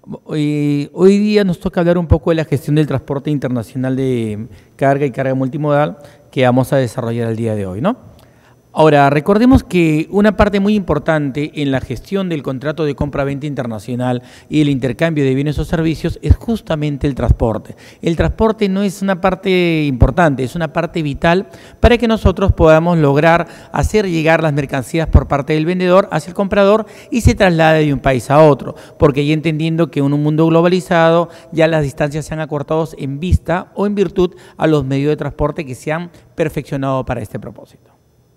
Hoy día nos toca hablar un poco de la gestión del transporte internacional de carga y carga multimodal que vamos a desarrollar el día de hoy, ¿no? Ahora, recordemos que una parte muy importante en la gestión del contrato de compra-venta internacional y el intercambio de bienes o servicios es justamente el transporte. El transporte no es una parte importante, es una parte vital para que nosotros podamos lograr hacer llegar las mercancías por parte del vendedor hacia el comprador y se traslade de un país a otro, porque ya entendiendo que en un mundo globalizado ya las distancias se han acortado en vista o en virtud a los medios de transporte que se han perfeccionado para este propósito.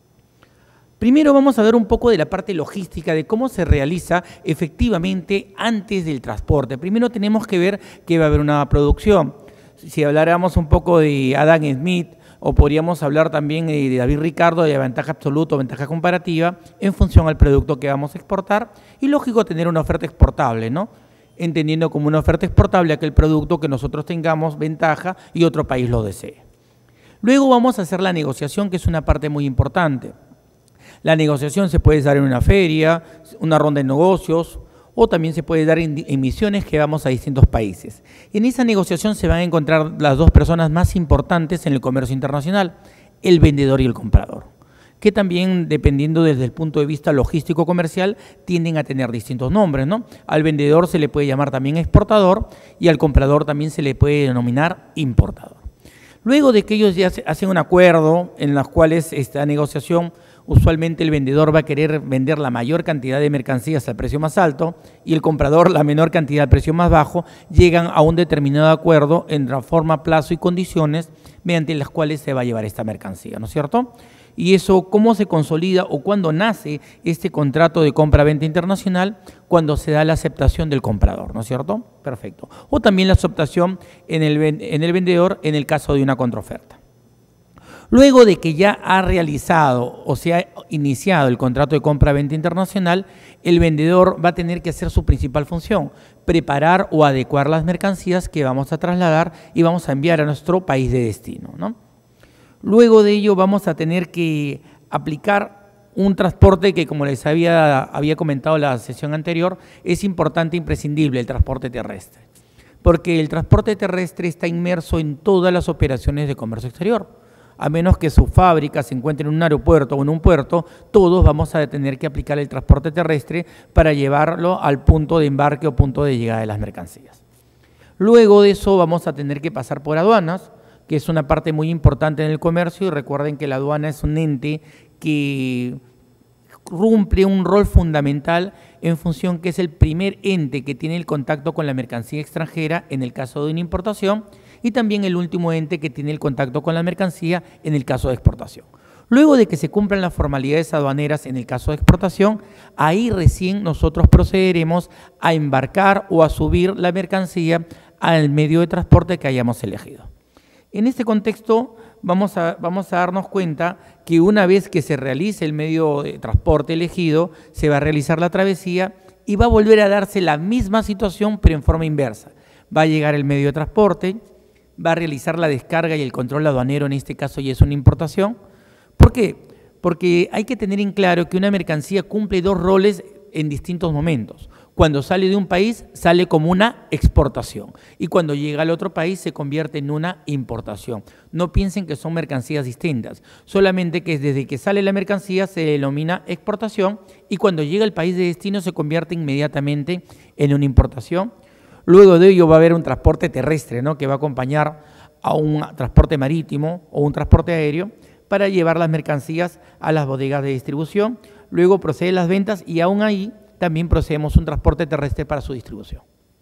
Primero vamos a ver un poco de la parte logística de cómo se realiza efectivamente antes del transporte. Primero tenemos que ver que va a haber una producción. Si habláramos un poco de Adam Smith o podríamos hablar también de David Ricardo de ventaja absoluta o ventaja comparativa en función al producto que vamos a exportar y lógico tener una oferta exportable, ¿no? Entendiendo como una oferta exportable aquel producto que nosotros tengamos ventaja y otro país lo desee. Luego vamos a hacer la negociación, que es una parte muy importante. La negociación se puede dar en una feria, una ronda de negocios o también se puede dar en misiones que vamos a distintos países. En esa negociación se van a encontrar las dos personas más importantes en el comercio internacional, el vendedor y el comprador, que también, dependiendo desde el punto de vista logístico comercial, tienden a tener distintos nombres, ¿no? Al vendedor se le puede llamar también exportador y al comprador también se le puede denominar importador. Luego de que ellos ya hacen un acuerdo en los cuales esta negociación, usualmente el vendedor va a querer vender la mayor cantidad de mercancías al precio más alto y el comprador la menor cantidad al precio más bajo, llegan a un determinado acuerdo en la forma, plazo y condiciones mediante las cuales se va a llevar esta mercancía, ¿no es cierto? Y eso, ¿cómo se consolida o cuándo nace este contrato de compra-venta internacional? Cuando se da la aceptación del comprador, ¿no es cierto? Perfecto. O también la aceptación en el vendedor en el caso de una contraoferta. Luego de que ya ha realizado o se ha iniciado el contrato de compra-venta internacional, el vendedor va a tener que hacer su principal función, preparar o adecuar las mercancías que vamos a trasladar y vamos a enviar a nuestro país de destino, ¿no? Luego de ello vamos a tener que aplicar un transporte que, como les había comentado en la sesión anterior, es importante e imprescindible, el transporte terrestre. Porque el transporte terrestre está inmerso en todas las operaciones de comercio exterior. A menos que su fábrica se encuentre en un aeropuerto o en un puerto, todos vamos a tener que aplicar el transporte terrestre para llevarlo al punto de embarque o punto de llegada de las mercancías. Luego de eso vamos a tener que pasar por aduanas, que es una parte muy importante en el comercio, y recuerden que la aduana es un ente que cumple un rol fundamental en función que es el primer ente que tiene el contacto con la mercancía extranjera en el caso de una importación y también el último ente que tiene el contacto con la mercancía en el caso de exportación. Luego de que se cumplan las formalidades aduaneras en el caso de exportación, ahí recién nosotros procederemos a embarcar o a subir la mercancía al medio de transporte que hayamos elegido. En este contexto vamos a darnos cuenta que una vez que se realice el medio de transporte elegido, se va a realizar la travesía y va a volver a darse la misma situación pero en forma inversa. Va a llegar el medio de transporte, va a realizar la descarga y el control aduanero, en este caso ya es una importación. ¿Por qué? Porque hay que tener en claro que una mercancía cumple dos roles en distintos momentos. Cuando sale de un país, sale como una exportación. Y cuando llega al otro país, se convierte en una importación. No piensen que son mercancías distintas. Solamente que desde que sale la mercancía se denomina exportación y cuando llega al país de destino se convierte inmediatamente en una importación. Luego de ello va a haber un transporte terrestre, ¿no?, que va a acompañar a un transporte marítimo o un transporte aéreo para llevar las mercancías a las bodegas de distribución. Luego proceden las ventas y aún ahí también procedemos un transporte terrestre para su distribución.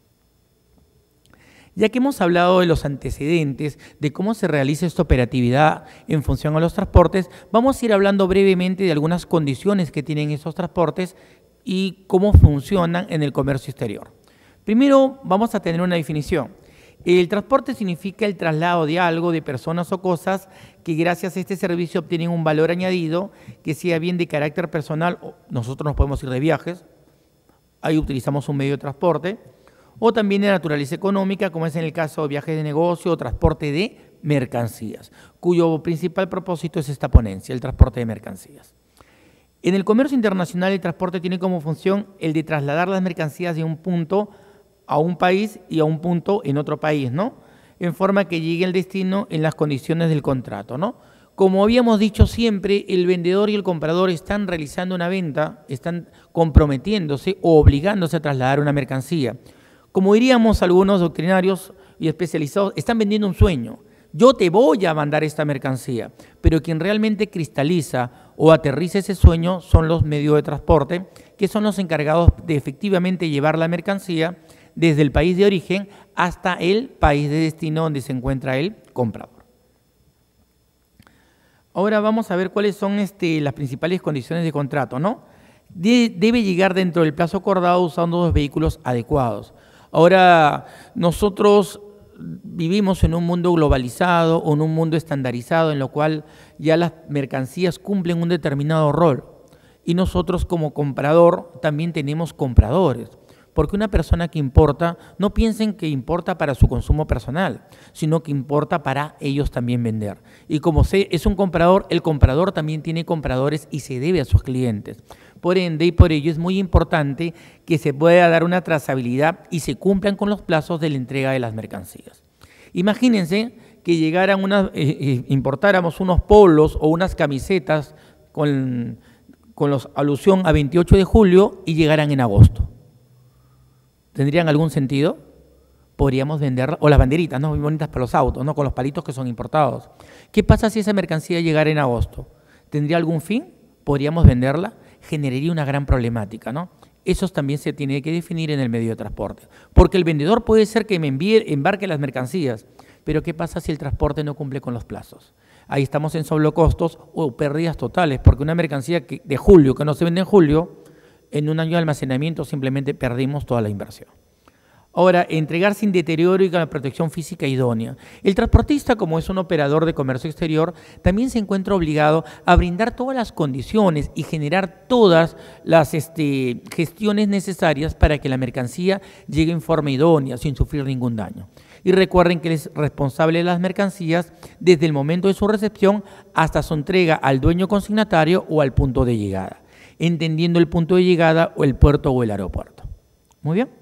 Ya que hemos hablado de los antecedentes, de cómo se realiza esta operatividad en función a los transportes, vamos a ir hablando brevemente de algunas condiciones que tienen esos transportes y cómo funcionan en el comercio exterior. Primero vamos a tener una definición. El transporte significa el traslado de algo, de personas o cosas que gracias a este servicio obtienen un valor añadido, que sea bien de carácter personal, nosotros nos podemos ir de viajes, ahí utilizamos un medio de transporte, o también de naturaleza económica, como es en el caso de viajes de negocio o transporte de mercancías, cuyo principal propósito es esta ponencia, el transporte de mercancías. En el comercio internacional, el transporte tiene como función el de trasladar las mercancías de un punto a un país y a un punto en otro país, ¿no? En forma que llegue al destino en las condiciones del contrato, ¿no? Como habíamos dicho siempre, el vendedor y el comprador están realizando una venta, están comprometiéndose o obligándose a trasladar una mercancía. Como diríamos algunos doctrinarios y especializados, están vendiendo un sueño. Yo te voy a mandar esta mercancía, pero quien realmente cristaliza o aterriza ese sueño son los medios de transporte, que son los encargados de efectivamente llevar la mercancía desde el país de origen hasta el país de destino donde se encuentra el comprador. Ahora vamos a ver cuáles son las principales condiciones de contrato, ¿no? Debe llegar dentro del plazo acordado usando los vehículos adecuados. Ahora, nosotros vivimos en un mundo globalizado o en un mundo estandarizado en lo cual ya las mercancías cumplen un determinado rol. Y nosotros como comprador también tenemos compradores. Porque una persona que importa, no piensen que importa para su consumo personal, sino que importa para ellos también vender. Y como es un comprador, el comprador también tiene compradores y se debe a sus clientes. Por ende y por ello es muy importante que se pueda dar una trazabilidad y se cumplan con los plazos de la entrega de las mercancías. Imagínense que importáramos unos polos o unas camisetas con alusión a 28 de julio y llegaran en agosto. ¿Tendrían algún sentido? Podríamos venderla, o las banderitas, ¿no? Muy bonitas para los autos, ¿no? Con los palitos que son importados. ¿Qué pasa si esa mercancía llegara en agosto? ¿Tendría algún fin? ¿Podríamos venderla? Generaría una gran problemática, ¿no? Eso también se tiene que definir en el medio de transporte. Porque el vendedor puede ser que embarque las mercancías, pero ¿qué pasa si el transporte no cumple con los plazos? Ahí estamos en sobrecostos o pérdidas totales, porque una mercancía de julio que no se vende en julio, en un año de almacenamiento simplemente perdimos toda la inversión. Ahora, entregar sin deterioro y con la protección física idónea. El transportista, como es un operador de comercio exterior, también se encuentra obligado a brindar todas las condiciones y generar todas las gestiones necesarias para que la mercancía llegue en forma idónea, sin sufrir ningún daño. Y recuerden que él es responsable de las mercancías desde el momento de su recepción hasta su entrega al dueño consignatario o al punto de llegada, entendiendo el punto de llegada o el puerto o el aeropuerto. Muy bien.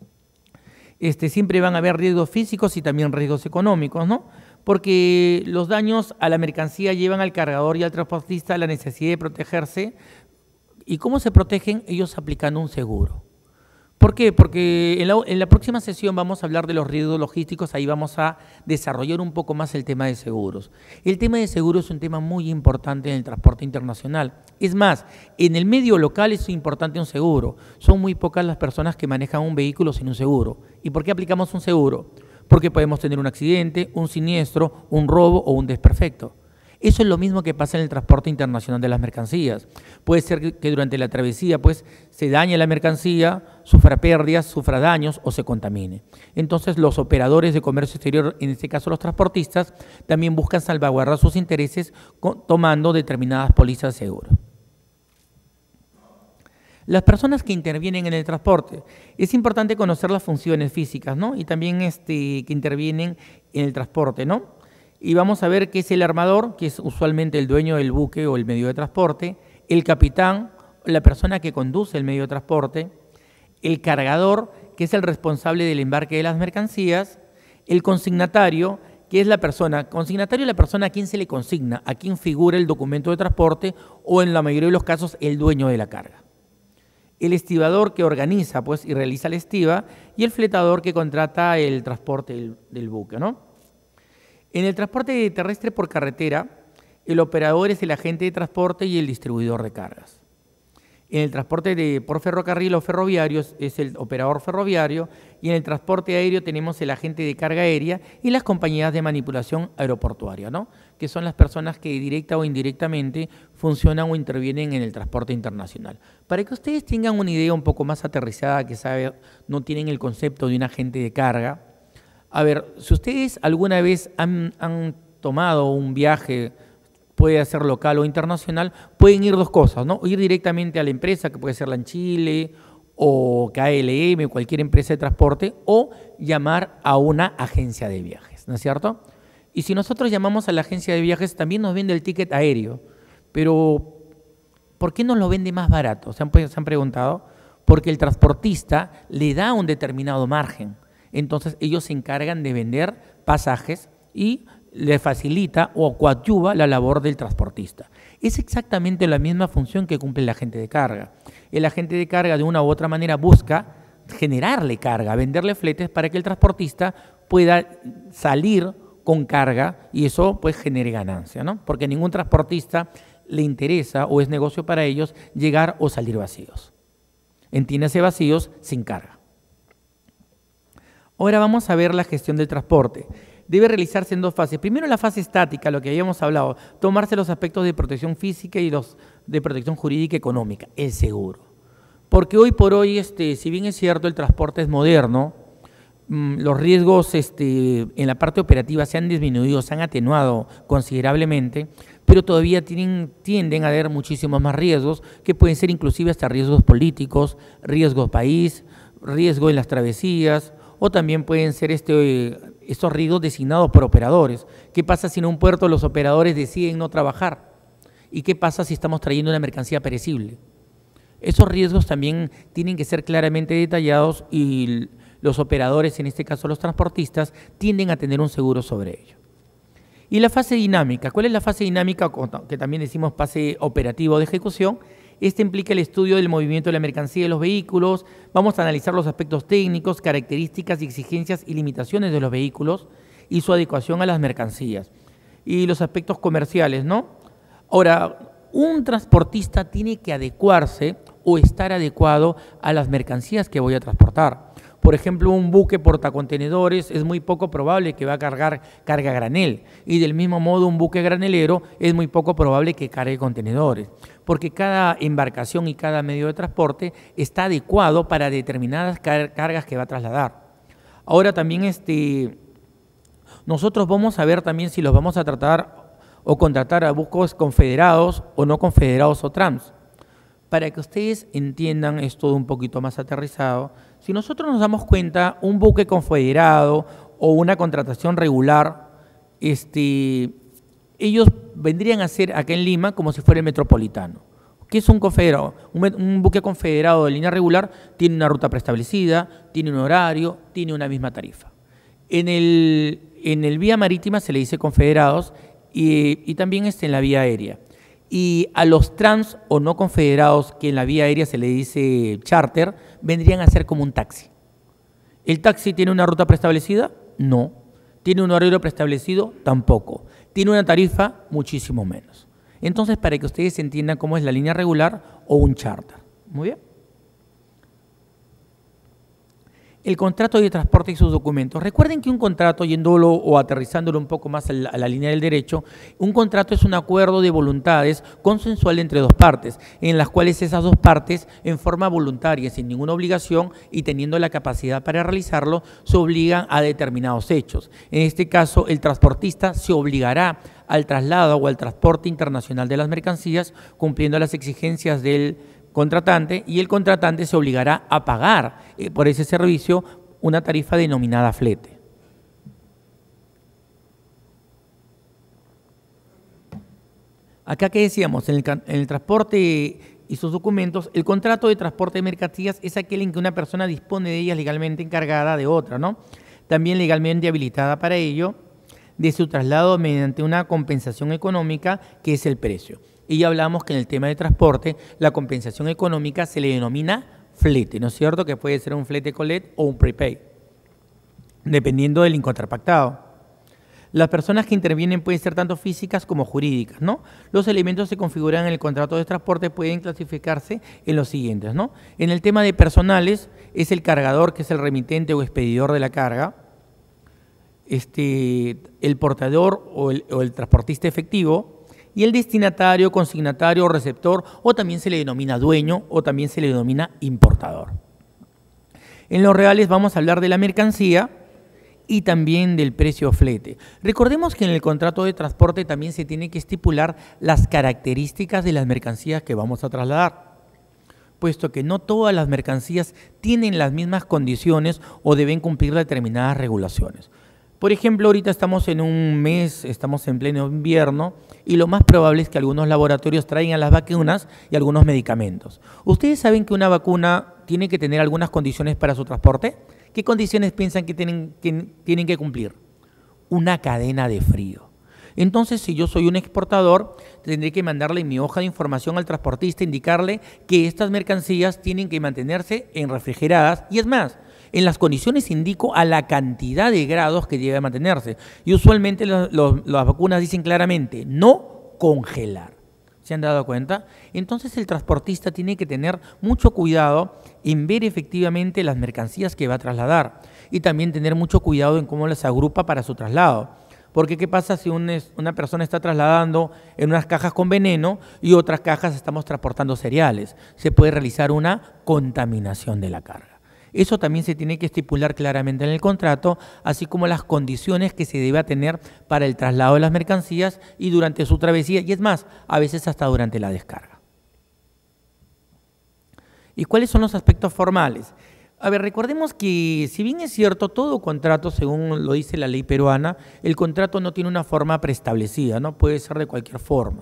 Siempre van a haber riesgos físicos y también riesgos económicos, ¿no? Porque los daños a la mercancía llevan al cargador y al transportista a la necesidad de protegerse. ¿Y cómo se protegen? Ellos aplicando un seguro. ¿Por qué? Porque en la próxima sesión vamos a hablar de los riesgos logísticos, ahí vamos a desarrollar un poco más el tema de seguros. El tema de seguros es un tema muy importante en el transporte internacional. Es más, en el medio local es importante un seguro. Son muy pocas las personas que manejan un vehículo sin un seguro. ¿Y por qué aplicamos un seguro? Porque podemos tener un accidente, un siniestro, un robo o un desperfecto. Eso es lo mismo que pasa en el transporte internacional de las mercancías. Puede ser que durante la travesía se dañe la mercancía, sufra pérdidas, sufra daños o se contamine. Entonces los operadores de comercio exterior, en este caso los transportistas, también buscan salvaguardar sus intereses tomando determinadas pólizas de seguro. Las personas que intervienen en el transporte, es importante conocer las funciones físicas, ¿no? Y también que intervienen en el transporte, ¿no? Y vamos a ver qué es el armador, que es usualmente el dueño del buque o el medio de transporte, el capitán, la persona que conduce el medio de transporte, el cargador, que es el responsable del embarque de las mercancías, el consignatario, que es la persona a quien se le consigna, a quien figura el documento de transporte o en la mayoría de los casos el dueño de la carga. El estibador que organiza y realiza la estiba y el fletador que contrata el transporte del buque, ¿no? En el transporte terrestre por carretera, el operador es el agente de transporte y el distribuidor de cargas. En el transporte por ferrocarril o ferroviario es el operador ferroviario y en el transporte aéreo tenemos el agente de carga aérea y las compañías de manipulación aeroportuaria, ¿no? Que son las personas que directa o indirectamente funcionan o intervienen en el transporte internacional. Para que ustedes tengan una idea un poco más aterrizada, no tienen el concepto de un agente de carga. A ver, si ustedes alguna vez han tomado un viaje, puede ser local o internacional, pueden ir dos cosas, ¿no? Ir directamente a la empresa, que puede ser la en Chile, o KLM, cualquier empresa de transporte, o llamar a una agencia de viajes, ¿no es cierto? Y si nosotros llamamos a la agencia de viajes, también nos vende el ticket aéreo, pero ¿por qué nos lo vende más barato? ¿Se han preguntado? Porque el transportista le da un determinado margen. Entonces ellos se encargan de vender pasajes y le facilita o coadyuva la labor del transportista. Es exactamente la misma función que cumple el agente de carga. El agente de carga de una u otra manera busca generarle carga, venderle fletes para que el transportista pueda salir con carga y eso pues genere ganancia, ¿no? Porque a ningún transportista le interesa o es negocio para ellos llegar o salir vacíos. Entiéndase vacíos sin carga. Ahora vamos a ver la gestión del transporte. Debe realizarse en dos fases. Primero la fase estática, lo que habíamos hablado, tomarse los aspectos de protección física y los de protección jurídica y económica, el seguro. Porque hoy por hoy, si bien es cierto, el transporte es moderno, los riesgos en la parte operativa se han disminuido, se han atenuado considerablemente, pero todavía tienden a haber muchísimos más riesgos, que pueden ser inclusive hasta riesgos políticos, riesgos país, riesgo en las travesías, o también pueden ser estos riesgos designados por operadores. ¿Qué pasa si en un puerto los operadores deciden no trabajar? ¿Y qué pasa si estamos trayendo una mercancía perecible? Esos riesgos también tienen que ser claramente detallados y los operadores, en este caso los transportistas, tienden a tener un seguro sobre ello. Y la fase dinámica. ¿Cuál es la fase dinámica? Que también decimos fase operativo de ejecución. Este implica el estudio del movimiento de la mercancía de los vehículos. Vamos a analizar los aspectos técnicos, características y exigencias y limitaciones de los vehículos y su adecuación a las mercancías. Y los aspectos comerciales, ¿no? Ahora, un transportista tiene que adecuarse o estar adecuado a las mercancías que voy a transportar. Por ejemplo, un buque portacontenedores es muy poco probable que va a cargar carga granel y del mismo modo un buque granelero es muy poco probable que cargue contenedores, porque cada embarcación y cada medio de transporte está adecuado para determinadas cargas que va a trasladar. Ahora también nosotros vamos a ver también si los vamos a tratar o contratar a buques confederados o no confederados o trans. Para que ustedes entiendan esto un poquito más aterrizado, si nosotros nos damos cuenta, un buque confederado o una contratación regular, ellos vendrían a ser acá en Lima como si fuera el metropolitano. ¿Qué es un confederado? Un buque confederado de línea regular tiene una ruta preestablecida, tiene un horario, tiene una misma tarifa. En el vía marítima se le dice confederados y también en la vía aérea. Y a los trans o no confederados, que en la vía aérea se le dice charter, vendrían a ser como un taxi. ¿El taxi tiene una ruta preestablecida? No. ¿Tiene un horario preestablecido? Tampoco. ¿Tiene una tarifa? Muchísimo menos. Entonces, para que ustedes entiendan cómo es la línea regular o un charter. Muy bien. El contrato de transporte y sus documentos. Recuerden que un contrato, yéndolo o aterrizándolo un poco más a la línea del derecho, un contrato es un acuerdo de voluntades consensual entre dos partes, en las cuales esas dos partes, en forma voluntaria, sin ninguna obligación y teniendo la capacidad para realizarlo, se obligan a determinados hechos. En este caso, el transportista se obligará al traslado o al transporte internacional de las mercancías, cumpliendo las exigencias del contratante, y el contratante se obligará a pagar por ese servicio una tarifa denominada flete. Acá, ¿qué decíamos? En el transporte y sus documentos, el contrato de transporte de mercancías es aquel en que una persona dispone de ellas legalmente encargada de otra, ¿no? También legalmente habilitada para ello, de su traslado mediante una compensación económica, que es el precio. Y ya hablamos que en el tema de transporte, la compensación económica se le denomina flete, ¿no es cierto? Que puede ser un flete colet o un prepaid, dependiendo del incontrapactado. Las personas que intervienen pueden ser tanto físicas como jurídicas, ¿no? Los elementos que se configuran en el contrato de transporte pueden clasificarse en los siguientes, ¿no? En el tema de personales, es el cargador, que es el remitente o expedidor de la carga, el portador o el transportista efectivo, y el destinatario, consignatario o receptor, o también se le denomina dueño, o también se le denomina importador. En los reales vamos a hablar de la mercancía y también del precio flete. Recordemos que en el contrato de transporte también se tiene que estipular las características de las mercancías que vamos a trasladar, puesto que no todas las mercancías tienen las mismas condiciones o deben cumplir determinadas regulaciones. Por ejemplo, ahorita estamos en un mes, estamos en pleno invierno y lo más probable es que algunos laboratorios traigan las vacunas y algunos medicamentos. ¿Ustedes saben que una vacuna tiene que tener algunas condiciones para su transporte? ¿Qué condiciones piensan que tienen que cumplir? Una cadena de frío. Entonces, si yo soy un exportador, tendré que mandarle mi hoja de información al transportista, indicarle que estas mercancías tienen que mantenerse en refrigeradas y es más, en las condiciones indico a la cantidad de grados que debe mantenerse. Y usualmente las vacunas dicen claramente, no congelar. ¿Se han dado cuenta? Entonces el transportista tiene que tener mucho cuidado en ver efectivamente las mercancías que va a trasladar y también tener mucho cuidado en cómo las agrupa para su traslado. Porque ¿qué pasa si una persona está trasladando en unas cajas con veneno y otras cajas estamos transportando cereales? Se puede realizar una contaminación de la carga. Eso también se tiene que estipular claramente en el contrato, así como las condiciones que se debe tener para el traslado de las mercancías y durante su travesía, y es más, a veces hasta durante la descarga. ¿Y cuáles son los aspectos formales? A ver, recordemos que si bien es cierto, todo contrato, según lo dice la ley peruana, el contrato no tiene una forma preestablecida, no puede ser de cualquier forma.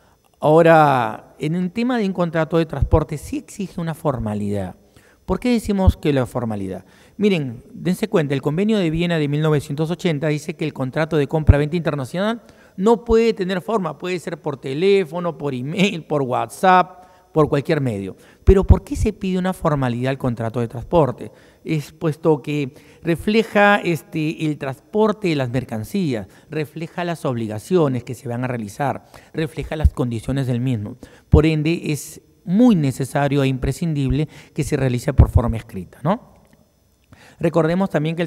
Ahora, en el tema de un contrato de transporte sí exige una formalidad. ¿Por qué decimos que la formalidad? Miren, dense cuenta, el Convenio de Viena de 1980 dice que el contrato de compra-venta internacional no puede tener forma, puede ser por teléfono, por email, por WhatsApp, por cualquier medio. Pero ¿por qué se pide una formalidad al contrato de transporte? Es puesto que refleja el transporte de las mercancías, refleja las obligaciones que se van a realizar, refleja las condiciones del mismo. Por ende, es muy necesario e imprescindible que se realice por forma escrita, ¿no? Recordemos también que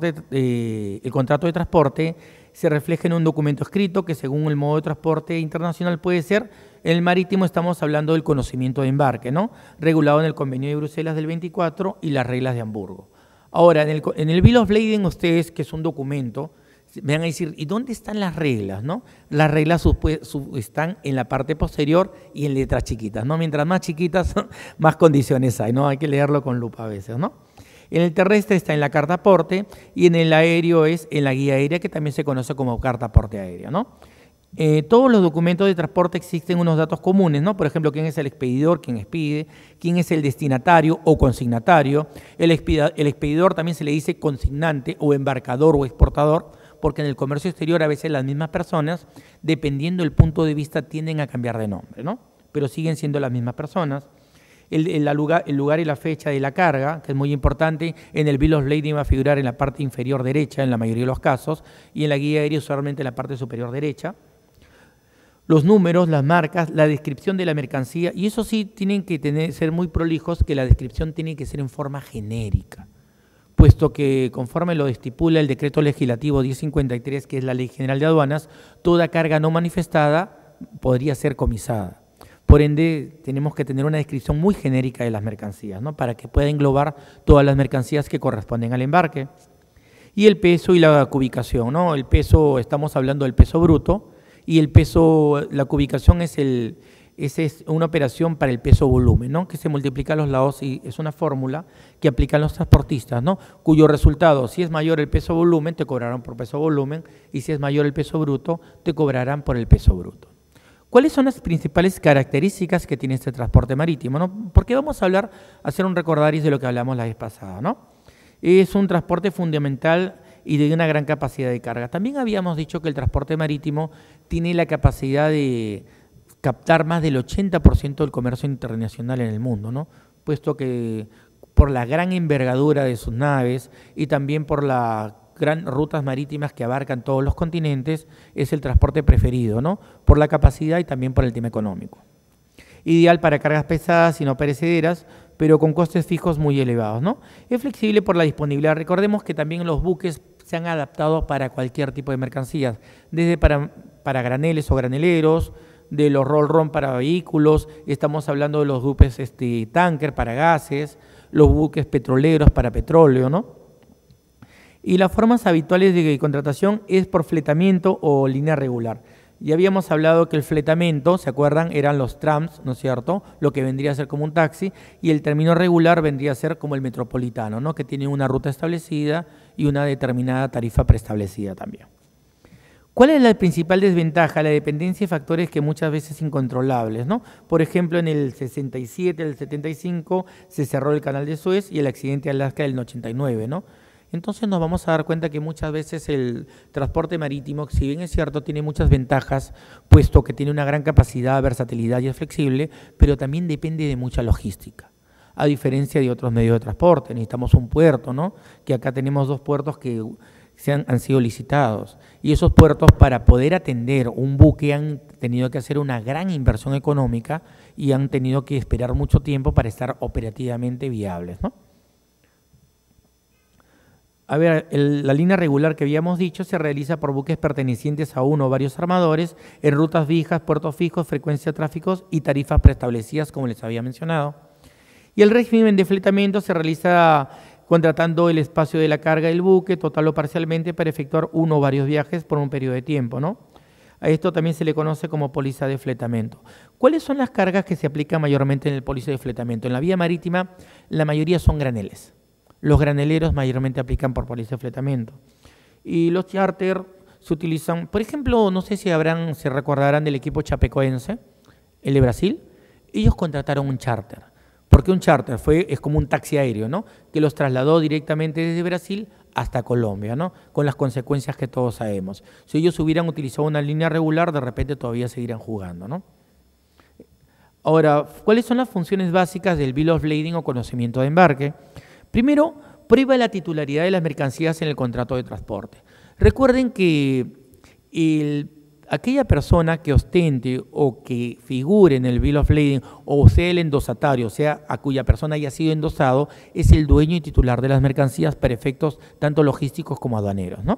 el contrato de transporte se refleja en un documento escrito que según el modo de transporte internacional puede ser, en el marítimo estamos hablando del conocimiento de embarque, ¿no? Regulado en el Convenio de Bruselas del 24 y las reglas de Hamburgo. Ahora, en el Bill of Lading ustedes, que es un documento, me van a decir, ¿y dónde están las reglas, no? Las reglas están en la parte posterior y en letras chiquitas, ¿no? Mientras más chiquitas, más condiciones hay, ¿no? Hay que leerlo con lupa a veces, ¿no? En el terrestre está en la carta aporte y en el aéreo es en la guía aérea, que también se conoce como carta aporte aérea, ¿no? Todos los documentos de transporte existen unos datos comunes, ¿no? Por ejemplo, quién es el expedidor, quién expide, quién es el destinatario o consignatario. El expedidor también se le dice consignante o embarcador o exportador, porque en el comercio exterior a veces las mismas personas, dependiendo del punto de vista, tienden a cambiar de nombre, ¿no? Pero siguen siendo las mismas personas. El lugar y la fecha de la carga, que es muy importante, en el Bill of Lading va a figurar en la parte inferior derecha en la mayoría de los casos y en la guía aérea usualmente en la parte superior derecha. Los números, las marcas, la descripción de la mercancía, y eso sí tienen que ser muy prolijos, que la descripción tiene que ser en forma genérica, puesto que conforme lo estipula el Decreto Legislativo 1053, que es la Ley General de Aduanas, toda carga no manifestada podría ser comisada. Por ende, tenemos que tener una descripción muy genérica de las mercancías, ¿no? Para que pueda englobar todas las mercancías que corresponden al embarque. Y el peso y la cubicación, ¿no? El peso, estamos hablando del peso bruto, y el peso, la cubicación es una operación para el peso volumen, ¿no? Que se multiplica a los lados y es una fórmula que aplican los transportistas, ¿no? Cuyo resultado, si es mayor el peso volumen, te cobrarán por peso volumen, y si es mayor el peso bruto, te cobrarán por el peso bruto. ¿Cuáles son las principales características que tiene este transporte marítimo, ¿no? Porque vamos a hacer un recordaris de lo que hablamos la vez pasada, ¿no? Es un transporte fundamental y de una gran capacidad de carga. También habíamos dicho que el transporte marítimo tiene la capacidad de captar más del 80% del comercio internacional en el mundo, ¿no? Puesto que por la gran envergadura de sus naves y también por las gran rutas marítimas que abarcan todos los continentes, es el transporte preferido, ¿no? Por la capacidad y también por el tema económico. Ideal para cargas pesadas y no perecederas, pero con costes fijos muy elevados, ¿no? Es flexible por la disponibilidad. Recordemos que también los buques se han adaptado para cualquier tipo de mercancías, desde para graneles o graneleros, de los roll-ron para vehículos, estamos hablando de los buques tanker para gases, los buques petroleros para petróleo, ¿no? Y las formas habituales de contratación es por fletamiento o línea regular. Ya habíamos hablado que el fletamiento, ¿se acuerdan? Eran los trams, ¿no es cierto? Lo que vendría a ser como un taxi, y el término regular vendría a ser como el metropolitano, ¿no? Que tiene una ruta establecida y una determinada tarifa preestablecida también. ¿Cuál es la principal desventaja? La dependencia de factores que muchas veces incontrolables, ¿no? Por ejemplo, en el 67, el 75 se cerró el canal de Suez y el accidente de Alaska del 89, ¿no? Entonces nos vamos a dar cuenta que muchas veces el transporte marítimo, si bien es cierto, tiene muchas ventajas, puesto que tiene una gran capacidad, versatilidad y es flexible, pero también depende de mucha logística. A diferencia de otros medios de transporte, necesitamos un puerto, ¿no? Que acá tenemos 2 puertos que han sido licitados. Y esos puertos, para poder atender un buque, han tenido que hacer una gran inversión económica y han tenido que esperar mucho tiempo para estar operativamente viables, ¿no? A ver, la línea regular que habíamos dicho se realiza por buques pertenecientes a uno o varios armadores en rutas fijas, puertos fijos, frecuencia de tráficos y tarifas preestablecidas, como les había mencionado. Y el régimen de fletamiento se realiza contratando el espacio de la carga del buque, total o parcialmente, para efectuar uno o varios viajes por un periodo de tiempo, ¿no? A esto también se le conoce como póliza de fletamento. ¿Cuáles son las cargas que se aplican mayormente en el póliza de fletamento? En la vía marítima, la mayoría son graneles. Los graneleros mayormente aplican por póliza de fletamento. Y los charter se utilizan, por ejemplo, no sé si se recordarán del equipo chapecoense, el de Brasil. Ellos contrataron un charter. Porque un charter es como un taxi aéreo, ¿no? Que los trasladó directamente desde Brasil hasta Colombia, ¿no? Con las consecuencias que todos sabemos. Si ellos hubieran utilizado una línea regular, de repente todavía seguirían jugando, ¿no? Ahora, ¿cuáles son las funciones básicas del Bill of Lading o conocimiento de embarque? Primero, prueba la titularidad de las mercancías en el contrato de transporte. Recuerden que aquella persona que ostente o que figure en el Bill of Lading o sea el endosatario, o sea, a cuya persona haya sido endosado, es el dueño y titular de las mercancías para efectos tanto logísticos como aduaneros, ¿no?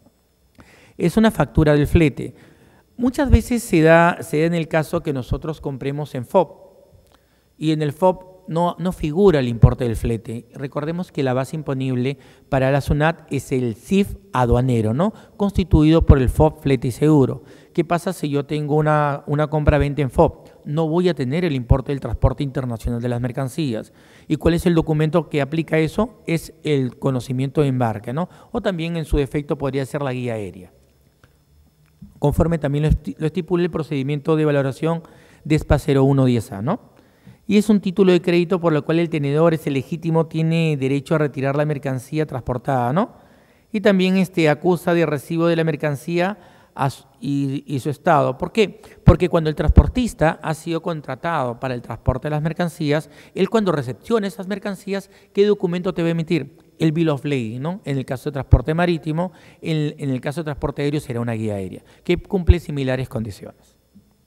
Es una factura del flete. Muchas veces se da en el caso que nosotros compremos en FOB y en el FOB no figura el importe del flete. Recordemos que la base imponible para la SUNAT es el CIF aduanero, ¿no? Constituido por el FOB, flete y seguro. ¿Qué pasa si yo tengo una compra-venta en FOB? No voy a tener el importe del transporte internacional de las mercancías. ¿Y cuál es el documento que aplica eso? Es el conocimiento de embarque, ¿no? O también en su defecto podría ser la guía aérea. Conforme también lo estipula el procedimiento de valoración de ESPA 0110A, ¿no? Y es un título de crédito por lo cual el tenedor, ese legítimo, tiene derecho a retirar la mercancía transportada, ¿no? Y también acusa de recibo de la mercancía y su estado. ¿Por qué? Porque cuando el transportista ha sido contratado para el transporte de las mercancías, él cuando recepciona esas mercancías, ¿qué documento te va a emitir? El Bill of Lading, ¿no? En el caso de transporte marítimo, en el caso de transporte aéreo será una guía aérea, que cumple similares condiciones.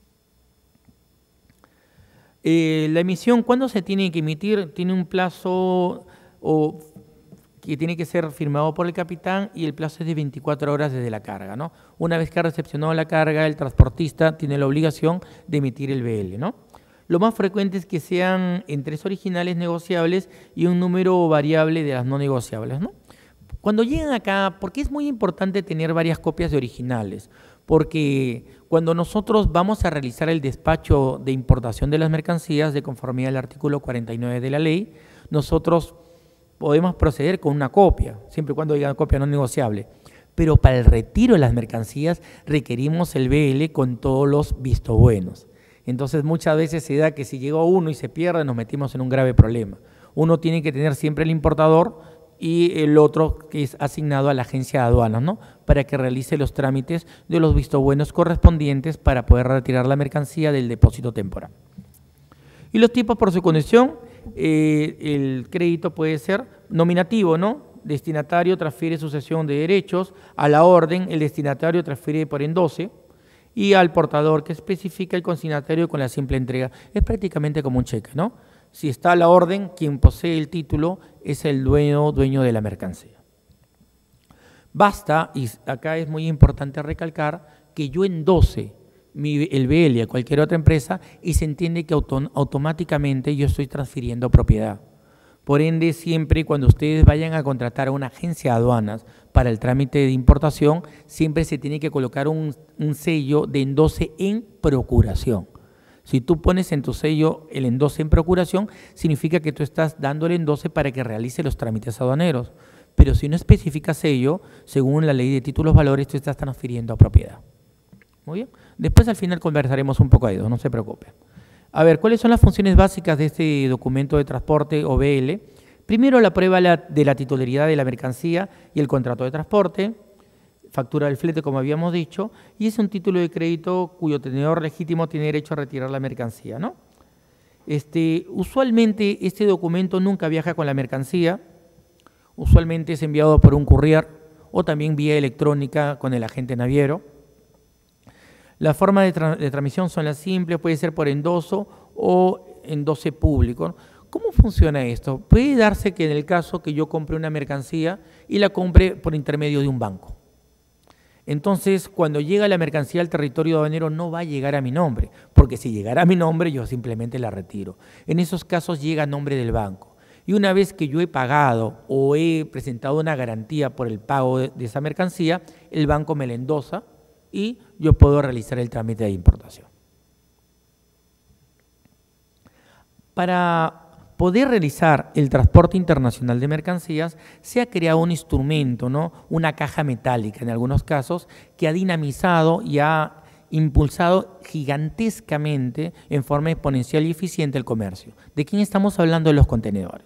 La emisión, ¿cuándo se tiene que emitir? Tiene un plazo que tiene que ser firmado por el capitán y el plazo es de 24 horas desde la carga, ¿no? Una vez que ha recepcionado la carga, el transportista tiene la obligación de emitir el BL, ¿no? Lo más frecuente es que sean en 3 originales negociables y un número variable de las no negociables, ¿no? Cuando llegan acá, porque es muy importante tener varias copias de originales, porque cuando nosotros vamos a realizar el despacho de importación de las mercancías de conformidad al artículo 49 de la ley, nosotros podemos proceder con una copia, siempre y cuando haya una copia no negociable. Pero para el retiro de las mercancías requerimos el BL con todos los vistos buenos. Entonces muchas veces se da que si llegó uno y se pierde, nos metimos en un grave problema. Uno tiene que tener siempre el importador y el otro que es asignado a la agencia de aduanas, ¿no? Para que realice los trámites de los vistos buenos correspondientes para poder retirar la mercancía del depósito temporal. Y los tipos por su condición, el crédito puede ser nominativo, ¿no? Destinatario transfiere sucesión de derechos, a la orden el destinatario transfiere por endose y al portador que especifica el consignatario con la simple entrega. Es prácticamente como un cheque, ¿no? Si está a la orden, quien posee el título es el dueño de la mercancía. Basta, y acá es muy importante recalcar, que yo endose el BL a cualquier otra empresa y se entiende que automáticamente yo estoy transfiriendo propiedad. Por ende, siempre cuando ustedes vayan a contratar a una agencia de aduanas para el trámite de importación, siempre se tiene que colocar un sello de endose en procuración. Si tú pones en tu sello el endose en procuración, significa que tú estás dando el endose para que realice los trámites aduaneros. pero si no especificas ello, según la ley de títulos valores, tú estás transfiriendo a propiedad. Muy bien. Después al final conversaremos un poco de eso, no se preocupe. A ver, ¿cuáles son las funciones básicas de este documento de transporte o BL? Primero, la prueba de la titularidad de la mercancía y el contrato de transporte, factura del flete, como habíamos dicho, y es un título de crédito cuyo tenedor legítimo tiene derecho a retirar la mercancía, ¿no? Usualmente este documento nunca viaja con la mercancía, usualmente es enviado por un courier o también vía electrónica con el agente naviero. La forma de transmisión son las simples, puede ser por endoso o endose público. ¿Cómo funciona esto? Puede darse que en el caso que yo compre una mercancía y la compre por intermedio de un banco. Entonces, cuando llega la mercancía al territorio aduanero no va a llegar a mi nombre, porque si llegara a mi nombre yo simplemente la retiro. En esos casos llega a nombre del banco. Y una vez que yo he pagado o he presentado una garantía por el pago de esa mercancía, el banco me la endosa y yo puedo realizar el trámite de importación. Para poder realizar el transporte internacional de mercancías, se ha creado un instrumento, ¿no? Una caja metálica en algunos casos, que ha dinamizado y ha impulsado gigantescamente en forma exponencial y eficiente el comercio. ¿De quién estamos hablando? De los contenedores.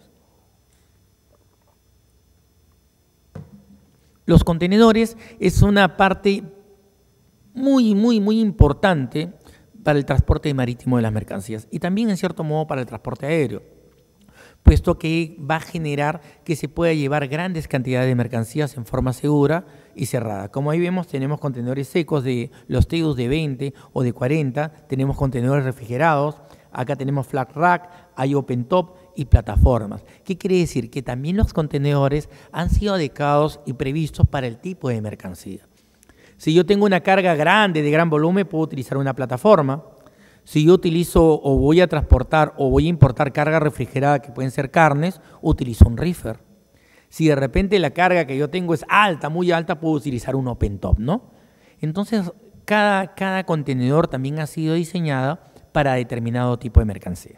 Los contenedores es una parte muy importante para el transporte marítimo de las mercancías y también en cierto modo para el transporte aéreo, puesto que va a generar que se pueda llevar grandes cantidades de mercancías en forma segura y cerrada. Como ahí vemos, tenemos contenedores secos de los TEUs de 20 o de 40, tenemos contenedores refrigerados, acá tenemos flat rack, hay open top y plataformas. ¿Qué quiere decir? Que también los contenedores han sido adecuados y previstos para el tipo de mercancía. Si yo tengo una carga grande, de gran volumen, puedo utilizar una plataforma. Si yo utilizo o voy a transportar o voy a importar carga refrigerada, que pueden ser carnes, utilizo un reefer. Si de repente la carga que yo tengo es alta, muy alta, puedo utilizar un open top, ¿no? Entonces, cada contenedor también ha sido diseñado para determinado tipo de mercancía.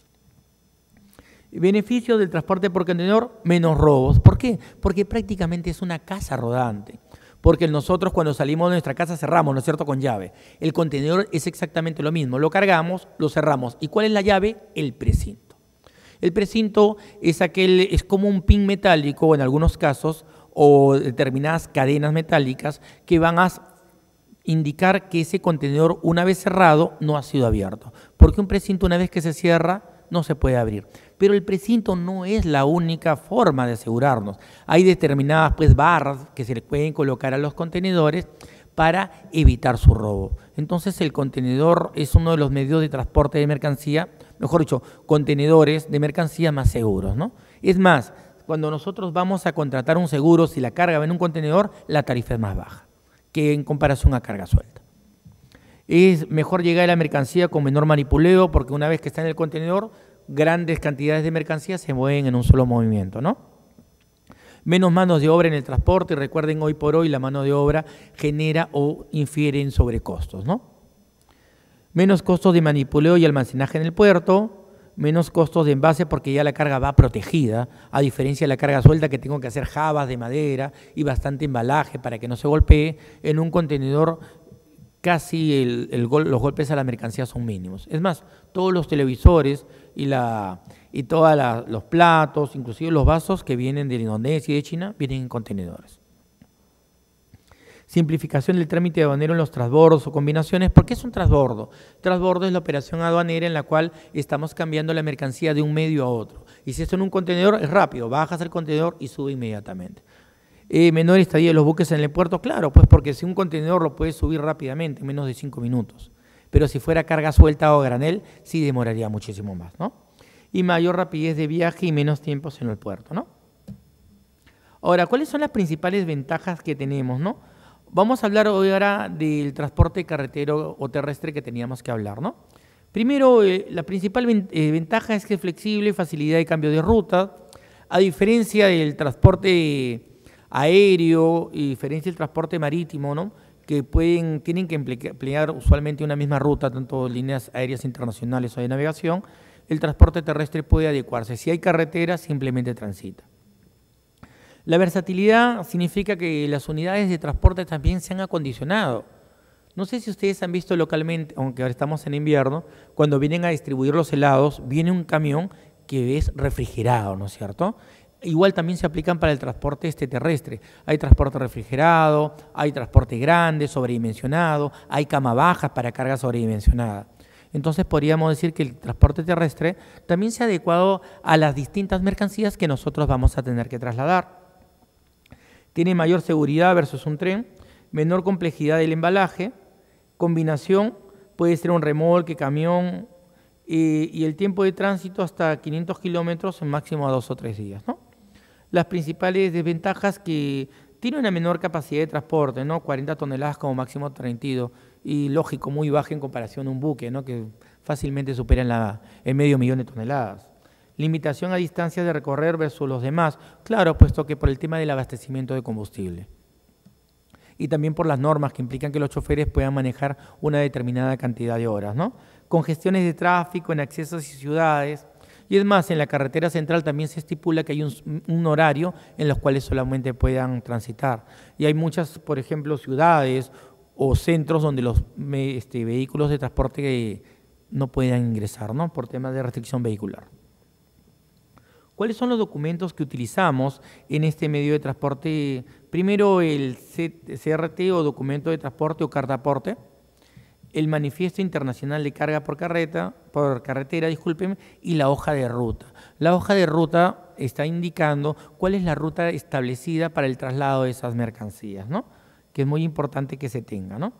Beneficio del transporte por contenedor, menos robos. ¿Por qué? Porque prácticamente es una casa rodante. Porque nosotros cuando salimos de nuestra casa cerramos, ¿no es cierto?, con llave. El contenedor es exactamente lo mismo. Lo cargamos, lo cerramos. ¿Y cuál es la llave? El precinto. El precinto es como un pin metálico en algunos casos o determinadas cadenas metálicas que van a indicar que ese contenedor, una vez cerrado, no ha sido abierto. Porque un precinto, una vez que se cierra, no se puede abrir. Pero el precinto no es la única forma de asegurarnos. Hay determinadas barras que se le pueden colocar a los contenedores para evitar su robo. Entonces el contenedor es uno de los medios de transporte de mercancía, mejor dicho, contenedores de mercancía más seguros, ¿no? Es más, cuando nosotros vamos a contratar un seguro, si la carga va en un contenedor, la tarifa es más baja que en comparación a carga suelta. Es mejor llegar a la mercancía con menor manipuleo porque una vez que está en el contenedor, grandes cantidades de mercancía se mueven en un solo movimiento, ¿no? Menos manos de obra en el transporte. Recuerden, hoy por hoy la mano de obra genera o infiere en sobrecostos, ¿no? Menos costos de manipuleo y almacenaje en el puerto, menos costos de envase porque ya la carga va protegida, a diferencia de la carga suelta que tengo que hacer jabas de madera y bastante embalaje para que no se golpee. En un contenedor casi los golpes a la mercancía son mínimos. Es más, todos los televisores y todos los platos, inclusive los vasos que vienen de Indonesia y de China, vienen en contenedores. Simplificación del trámite aduanero en los transbordos o combinaciones. ¿Por qué es un transbordo? Transbordo es la operación aduanera en la cual estamos cambiando la mercancía de un medio a otro. Y si esto en un contenedor es rápido, bajas el contenedor y sube inmediatamente. Menor estadía de los buques en el puerto, claro, pues porque si un contenedor lo puedes subir rápidamente, en menos de 5 minutos. Pero si fuera carga suelta o granel, sí demoraría muchísimo más, ¿no? Y mayor rapidez de viaje y menos tiempos en el puerto, ¿no? Ahora, ¿cuáles son las principales ventajas que tenemos, no? Vamos a hablar hoy ahora del transporte carretero o terrestre que teníamos que hablar, ¿no? Primero, la principal ventaja es que es flexible, facilidad de cambio de ruta, a diferencia del transporte aéreo y diferencia del transporte marítimo, ¿no? Que tienen que emplear usualmente una misma ruta, tanto líneas aéreas internacionales o de navegación. El transporte terrestre puede adecuarse. Si hay carretera, simplemente transita. La versatilidad significa que las unidades de transporte también se han acondicionado. No sé si ustedes han visto localmente, aunque ahora estamos en invierno, cuando vienen a distribuir los helados, viene un camión que es refrigerado, ¿no es cierto? Igual también se aplican para el transporte terrestre. Hay transporte refrigerado, hay transporte grande, sobredimensionado, hay cama bajas para carga sobredimensionada. Entonces podríamos decir que el transporte terrestre también se ha adecuado a las distintas mercancías que nosotros vamos a tener que trasladar. Tiene mayor seguridad versus un tren, menor complejidad del embalaje, combinación, puede ser un remolque, camión, y el tiempo de tránsito hasta 500 kilómetros en máximo a 2 o 3 días, ¿no? Las principales desventajas que tiene una menor capacidad de transporte, ¿no? 40 toneladas como máximo permitido, y lógico, muy baja en comparación a un buque, ¿no? Que fácilmente supera el medio millón de toneladas. Limitación a distancias de recorrer versus los demás, claro, puesto que por el tema del abastecimiento de combustible. Y también por las normas que implican que los choferes puedan manejar una determinada cantidad de horas, ¿no? Congestiones de tráfico en accesos y ciudades. Y es más, en la carretera central también se estipula que hay un horario en los cuales solamente puedan transitar. Y hay muchas, por ejemplo, ciudades o centros donde los vehículos de transporte no puedan ingresar, ¿no? Por temas de restricción vehicular. ¿Cuáles son los documentos que utilizamos en este medio de transporte? Primero el CRT o documento de transporte o cartaporte, el manifiesto internacional de carga por carretera, discúlpenme, y la hoja de ruta. La hoja de ruta está indicando cuál es la ruta establecida para el traslado de esas mercancías, ¿no? Que es muy importante que se tenga, ¿no?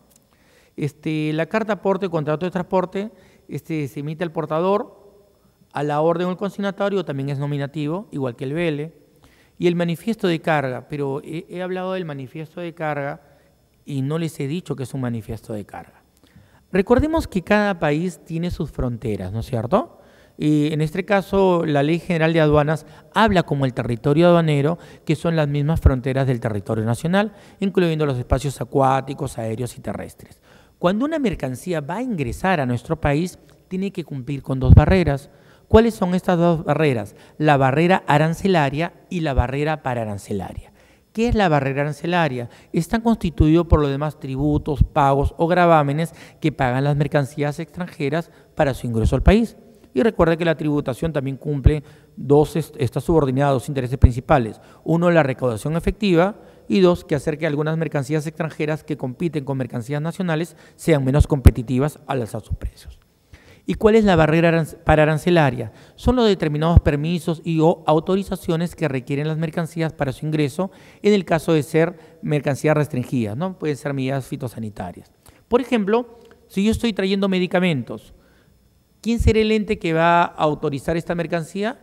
La carta aporte, contrato de transporte, se emite al portador, a la orden o el consignatario, también es nominativo, igual que el vele, y el manifiesto de carga, pero he hablado del manifiesto de carga y no les he dicho que es un manifiesto de carga. Recordemos que cada país tiene sus fronteras, ¿no es cierto? Y en este caso, la Ley General de Aduanas habla como el territorio aduanero, que son las mismas fronteras del territorio nacional, incluyendo los espacios acuáticos, aéreos y terrestres. Cuando una mercancía va a ingresar a nuestro país, tiene que cumplir con 2 barreras. ¿Cuáles son estas 2 barreras? La barrera arancelaria y la barrera paraarancelaria. ¿Qué es la barrera arancelaria? Está constituido por los demás tributos, pagos o gravámenes que pagan las mercancías extranjeras para su ingreso al país. Y recuerda que la tributación también cumple está subordinada a 2 intereses principales. Uno, la recaudación efectiva, y 2, que hacer que algunas mercancías extranjeras que compiten con mercancías nacionales sean menos competitivas al alzar sus precios. ¿Y cuál es la barrera paraarancelaria? Son los determinados permisos y o autorizaciones que requieren las mercancías para su ingreso en el caso de ser mercancías restringidas, ¿no? Pueden ser medidas fitosanitarias. Por ejemplo, si yo estoy trayendo medicamentos, ¿quién será el ente que va a autorizar esta mercancía?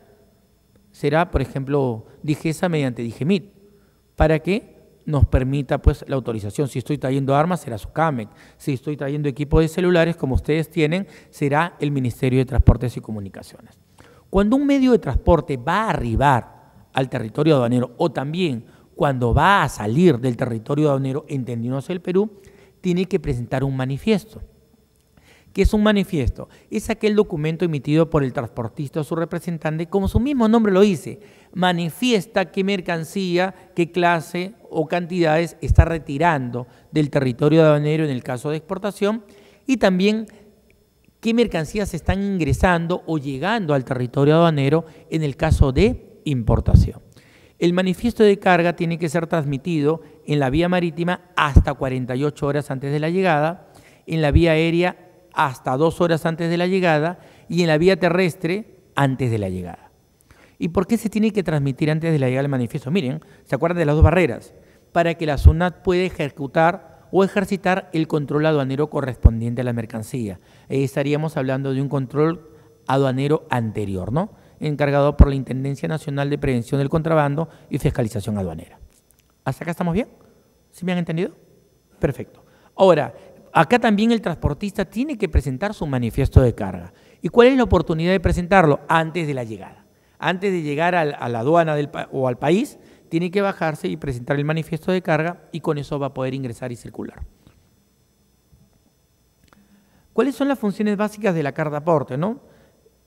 Será, por ejemplo, DIGESA mediante DIGEMIT, para que nos permita pues la autorización. Si estoy trayendo armas, será SUCAMEC. Si estoy trayendo equipos de celulares, como ustedes tienen, será el Ministerio de Transportes y Comunicaciones. Cuando un medio de transporte va a arribar al territorio aduanero o también cuando va a salir del territorio aduanero, entendiéndose el Perú, tiene que presentar un manifiesto. ¿Qué es un manifiesto? Es aquel documento emitido por el transportista o su representante, como su mismo nombre lo dice, manifiesta qué mercancía, qué clase o cantidades está retirando del territorio aduanero en el caso de exportación y también qué mercancías están ingresando o llegando al territorio aduanero en el caso de importación. El manifiesto de carga tiene que ser transmitido en la vía marítima hasta 48 horas antes de la llegada, en la vía aérea hasta 2 horas antes de la llegada y en la vía terrestre antes de la llegada. ¿Y por qué se tiene que transmitir antes de la llegada del manifiesto? Miren, ¿se acuerdan de las 2 barreras? Para que la SUNAT pueda ejecutar o ejercitar el control aduanero correspondiente a la mercancía. Ahí estaríamos hablando de un control aduanero anterior, ¿no? Encargado por la Intendencia Nacional de Prevención del Contrabando y Fiscalización Aduanera. ¿Hasta acá estamos bien? ¿Sí me han entendido? Perfecto. Ahora, acá también el transportista tiene que presentar su manifiesto de carga. ¿Y cuál es la oportunidad de presentarlo? Antes de la llegada. Antes de llegar a la aduana o al país, tiene que bajarse y presentar el manifiesto de carga y con eso va a poder ingresar y circular. ¿Cuáles son las funciones básicas de la carta aporte, no?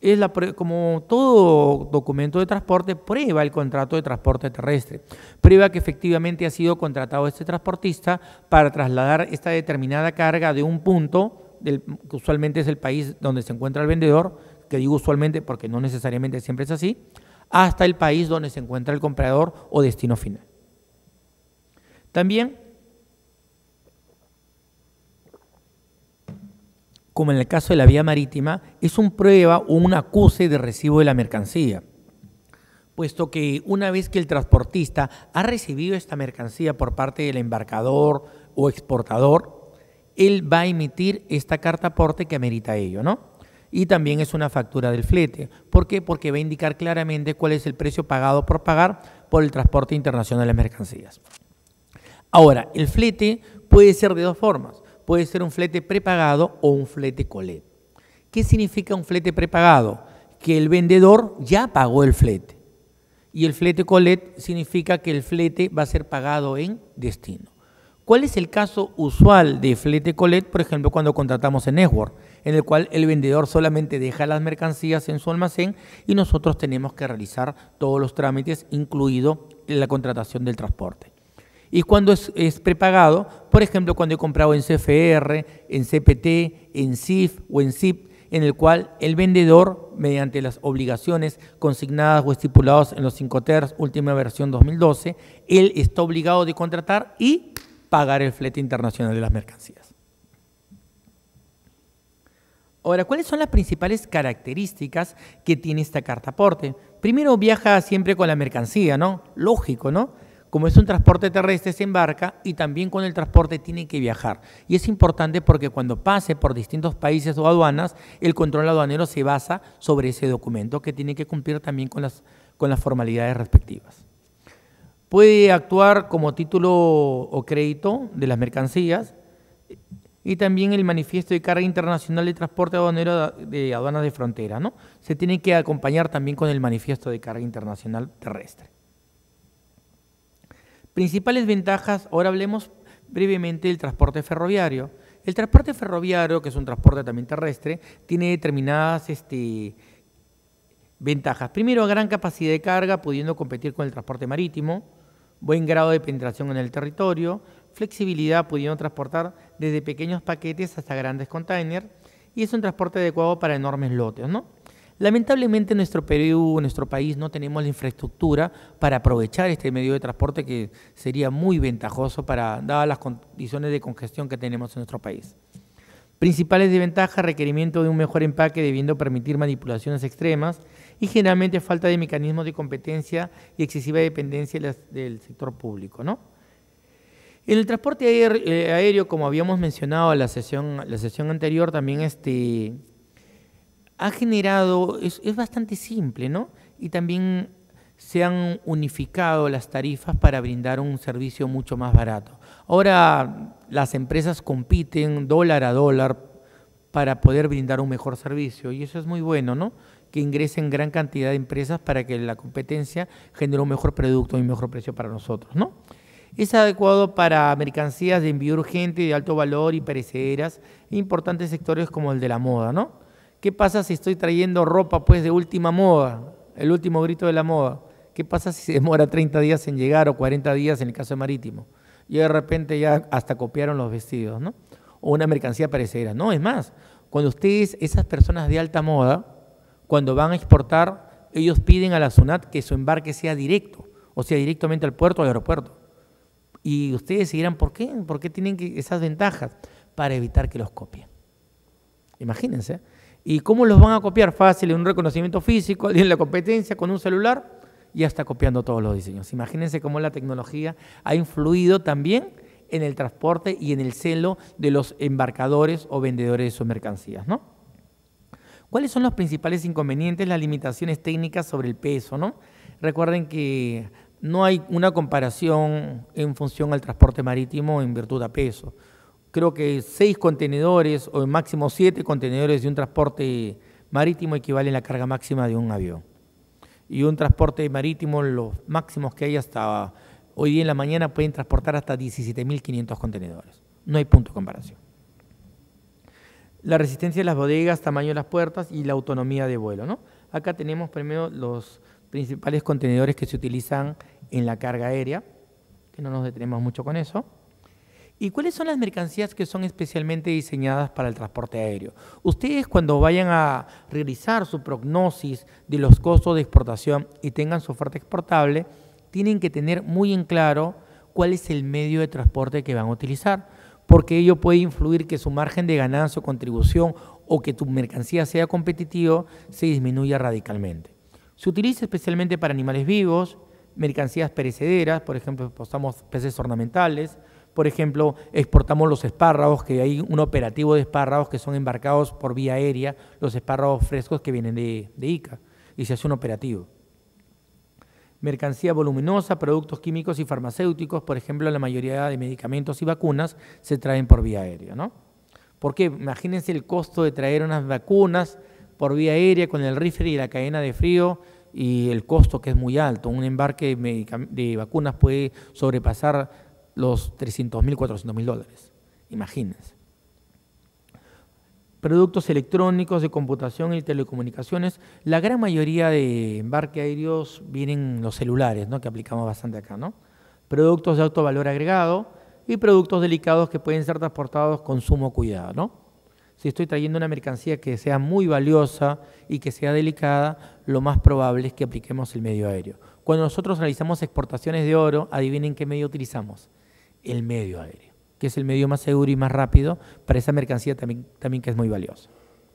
Como todo documento de transporte, prueba el contrato de transporte terrestre. Prueba que efectivamente ha sido contratado este transportista para trasladar esta determinada carga de un punto, que usualmente es el país donde se encuentra el vendedor, que digo usualmente porque no necesariamente siempre es así, hasta el país donde se encuentra el comprador o destino final. También, como en el caso de la vía marítima, es un prueba o un acuse de recibo de la mercancía, puesto que una vez que el transportista ha recibido esta mercancía por parte del embarcador o exportador, él va a emitir esta carta aporte que amerita ello, ¿no? Y también es una factura del flete. ¿Por qué? Porque va a indicar claramente cuál es el precio pagado por pagar por el transporte internacional de mercancías. Ahora, el flete puede ser de dos formas. Puede ser un flete prepagado o un flete colet. ¿Qué significa un flete prepagado? Que el vendedor ya pagó el flete. Y el flete colet significa que el flete va a ser pagado en destino. ¿Cuál es el caso usual de flete colet? Por ejemplo, cuando contratamos en Network, en el cual el vendedor solamente deja las mercancías en su almacén y nosotros tenemos que realizar todos los trámites, incluido la contratación del transporte. Y cuando es prepagado, por ejemplo, cuando he comprado en CFR, en CPT, en CIF o en CIP, en el cual el vendedor, mediante las obligaciones consignadas o estipuladas en los 5 TERS, última versión 2012, él está obligado de contratar y pagar el flete internacional de las mercancías. Ahora, ¿cuáles son las principales características que tiene esta carta aporte? Primero, viaja siempre con la mercancía, ¿no? Lógico, ¿no? Como es un transporte terrestre, se embarca y también con el transporte tiene que viajar. Y es importante porque cuando pase por distintos países o aduanas, el control aduanero se basa sobre ese documento que tiene que cumplir también con las formalidades respectivas. Puede actuar como título o crédito de las mercancías y también el manifiesto de carga internacional de transporte aduanero de aduanas de frontera, ¿no? Se tiene que acompañar también con el manifiesto de carga internacional terrestre. Principales ventajas, ahora hablemos brevemente del transporte ferroviario. El transporte ferroviario, que es un transporte también terrestre, tiene determinadas ventajas. Primero, gran capacidad de carga, pudiendo competir con el transporte marítimo, buen grado de penetración en el territorio, flexibilidad, pudiendo transportar desde pequeños paquetes hasta grandes containers, y es un transporte adecuado para enormes lotes, ¿no? Lamentablemente en nuestro Perú, en nuestro país, no tenemos la infraestructura para aprovechar este medio de transporte que sería muy ventajoso dadas las condiciones de congestión que tenemos en nuestro país. Principales desventajas, requerimiento de un mejor empaque debiendo permitir manipulaciones extremas y generalmente falta de mecanismos de competencia y excesiva dependencia del sector público, ¿no? En el transporte aéreo, como habíamos mencionado en la sesión anterior, también ha generado, es bastante simple, ¿no? Y también se han unificado las tarifas para brindar un servicio mucho más barato. Ahora las empresas compiten dólar a dólar para poder brindar un mejor servicio y eso es muy bueno, ¿no? Que ingresen gran cantidad de empresas para que la competencia genere un mejor producto y un mejor precio para nosotros, ¿no? Es adecuado para mercancías de envío urgente, de alto valor y perecederas en importantes sectores como el de la moda, ¿no? ¿Qué pasa si estoy trayendo ropa pues de última moda, el último grito de la moda? ¿Qué pasa si se demora 30 días en llegar o 40 días en el caso marítimo? Y de repente ya hasta copiaron los vestidos, ¿no? O una mercancía perecedera. No, es más, cuando ustedes, esas personas de alta moda, cuando van a exportar, ellos piden a la SUNAT que su embarque sea directo, o sea, directamente al puerto o al aeropuerto. Y ustedes dirán, ¿por qué? ¿Por qué tienen esas ventajas? Para evitar que los copien. Imagínense. ¿Y cómo los van a copiar? Fácil, en un reconocimiento físico, en la competencia, con un celular, ya está copiando todos los diseños. Imagínense cómo la tecnología ha influido también en el transporte y en el celo de los embarcadores o vendedores de sus mercancías, ¿no? ¿Cuáles son los principales inconvenientes? Las limitaciones técnicas sobre el peso, ¿no? Recuerden que no hay una comparación en función al transporte marítimo en virtud a peso. Creo que 6 contenedores o máximo 7 contenedores de un transporte marítimo equivalen a la carga máxima de un avión. Y un transporte marítimo, los máximos que hay hasta hoy día en la mañana pueden transportar hasta 17.500 contenedores. No hay punto de comparación. La resistencia de las bodegas, tamaño de las puertas y la autonomía de vuelo, ¿no? Acá tenemos primero los principales contenedores que se utilizan en la carga aérea, que no nos detenemos mucho con eso. ¿Y cuáles son las mercancías que son especialmente diseñadas para el transporte aéreo? Ustedes cuando vayan a realizar su prognosis de los costos de exportación y tengan su oferta exportable, tienen que tener muy en claro cuál es el medio de transporte que van a utilizar, porque ello puede influir que su margen de ganancia o contribución o que tu mercancía sea competitiva se disminuya radicalmente. Se utiliza especialmente para animales vivos, mercancías perecederas, por ejemplo, exportamos peces ornamentales, por ejemplo, exportamos los espárragos, que hay un operativo de espárragos que son embarcados por vía aérea, los espárragos frescos que vienen de Ica, y se hace un operativo. Mercancía voluminosa, productos químicos y farmacéuticos, por ejemplo, la mayoría de medicamentos y vacunas se traen por vía aérea, ¿no? Porque imagínense el costo de traer unas vacunas por vía aérea con el rifle y la cadena de frío y el costo que es muy alto. Un embarque de vacunas puede sobrepasar los $300.000, $400.000, imagínense. Productos electrónicos de computación y telecomunicaciones, la gran mayoría de embarques aéreos vienen los celulares, ¿no? Que aplicamos bastante acá, ¿no? Productos de alto valor agregado y productos delicados que pueden ser transportados con sumo cuidado, ¿no? Si estoy trayendo una mercancía que sea muy valiosa y que sea delicada, lo más probable es que apliquemos el medio aéreo. Cuando nosotros realizamos exportaciones de oro, adivinen qué medio utilizamos. El medio aéreo, que es el medio más seguro y más rápido para esa mercancía también que es muy valiosa.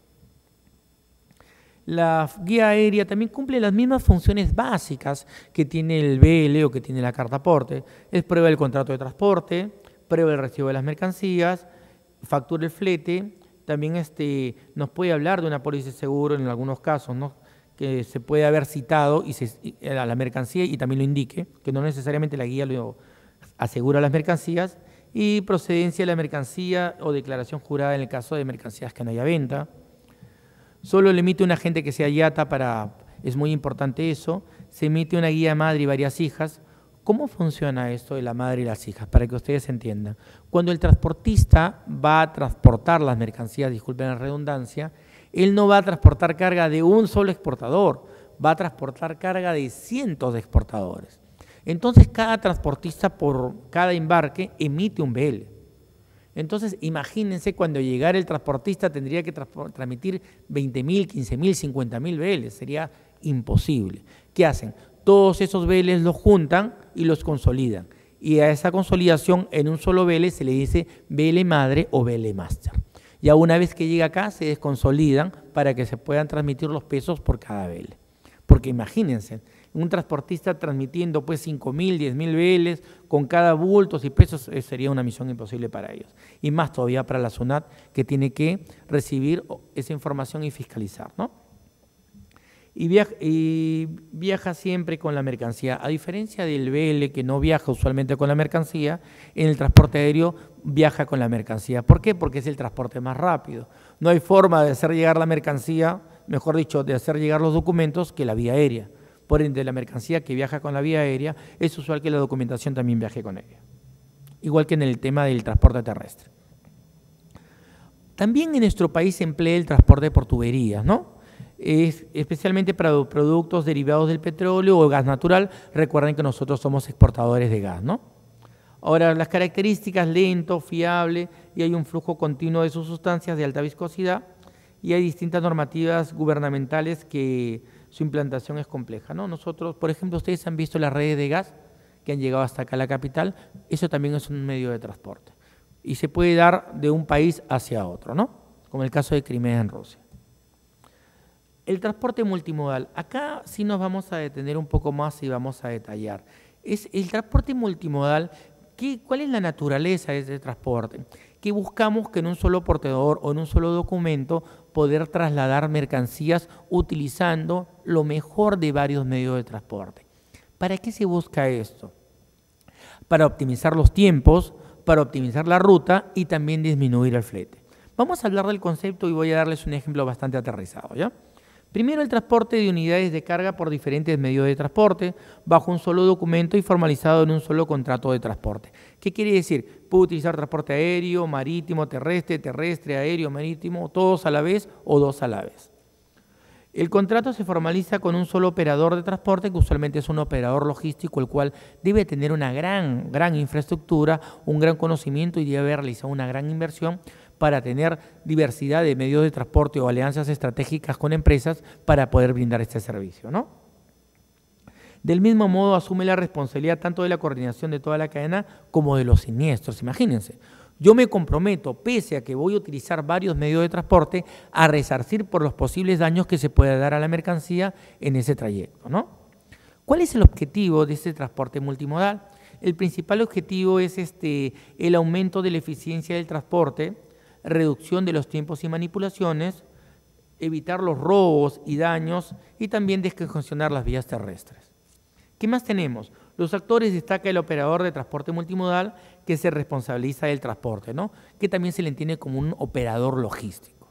La guía aérea también cumple las mismas funciones básicas que tiene el BL o que tiene la carta aporte. Es prueba del contrato de transporte, prueba el recibo de las mercancías, factura el flete. También nos puede hablar de una póliza de seguro en algunos casos, ¿no? Que se puede haber citado a la mercancía y también lo indique, que no necesariamente la guía lo asegura las mercancías, y procedencia de la mercancía o declaración jurada en el caso de mercancías que no haya venta. Solo le emite un agente que sea IATA es muy importante eso, se emite una guía madre y varias hijas. ¿Cómo funciona esto de la madre y las hijas? Para que ustedes entiendan. Cuando el transportista va a transportar las mercancías, disculpen la redundancia, él no va a transportar carga de un solo exportador, va a transportar carga de cientos de exportadores. Entonces, cada transportista por cada embarque emite un BL. Entonces, imagínense cuando llegara el transportista tendría que transmitir 20.000, 15.000, 50.000 BL. Sería imposible. ¿Qué hacen? Todos esos BLs los juntan y los consolidan. Y a esa consolidación en un solo BL se le dice BL madre o BL master. Ya una vez que llega acá se desconsolidan para que se puedan transmitir los pesos por cada BL. Porque imagínense, un transportista transmitiendo pues 5.000, 10.000 BLs con cada bultos y pesos sería una misión imposible para ellos. Y más todavía para la SUNAT que tiene que recibir esa información y fiscalizar, ¿no? Y viaja siempre con la mercancía. A diferencia del BL que no viaja usualmente con la mercancía, en el transporte aéreo viaja con la mercancía. ¿Por qué? Porque es el transporte más rápido. No hay forma de hacer llegar la mercancía, mejor dicho, de hacer llegar los documentos que la vía aérea. Por ende, la mercancía que viaja con la vía aérea es usual que la documentación también viaje con ella. Igual que en el tema del transporte terrestre. También en nuestro país se emplea el transporte por tuberías, ¿no? Especialmente para productos derivados del petróleo o gas natural. Recuerden que nosotros somos exportadores de gas, ¿no? Ahora, las características: lento, fiable, y hay un flujo continuo de sus sustancias de alta viscosidad, y hay distintas normativas gubernamentales que su implantación es compleja, ¿no? Nosotros, por ejemplo, ustedes han visto las redes de gas que han llegado hasta acá a la capital. Eso también es un medio de transporte y se puede dar de un país hacia otro, ¿no? Como el caso de Crimea en Rusia. El transporte multimodal. Acá sí nos vamos a detener un poco más y vamos a detallar. Es el transporte multimodal. ¿Cuál es la naturaleza de ese transporte? Que buscamos que en un solo portador o en un solo documento poder trasladar mercancías utilizando lo mejor de varios medios de transporte. ¿Para qué se busca esto? Para optimizar los tiempos, para optimizar la ruta y también disminuir el flete. Vamos a hablar del concepto y voy a darles un ejemplo bastante aterrizado, ¿ya? Primero, el transporte de unidades de carga por diferentes medios de transporte, bajo un solo documento y formalizado en un solo contrato de transporte. ¿Qué quiere decir? Puedo utilizar transporte aéreo, marítimo, terrestre, aéreo, marítimo, todos a la vez o dos a la vez. El contrato se formaliza con un solo operador de transporte, que usualmente es un operador logístico, el cual debe tener una gran infraestructura, un gran conocimiento y debe haber realizado una gran inversión para tener diversidad de medios de transporte o alianzas estratégicas con empresas para poder brindar este servicio, ¿no? Del mismo modo, asume la responsabilidad tanto de la coordinación de toda la cadena como de los siniestros. Imagínense, yo me comprometo, pese a que voy a utilizar varios medios de transporte, a resarcir por los posibles daños que se pueda dar a la mercancía en ese trayecto, ¿no? ¿Cuál es el objetivo de este transporte multimodal? El principal objetivo es el aumento de la eficiencia del transporte, reducción de los tiempos y manipulaciones, evitar los robos y daños y también descongestionar las vías terrestres. ¿Qué más tenemos? Los actores destaca el operador de transporte multimodal que se responsabiliza del transporte, ¿no? Que también se le entiende como un operador logístico.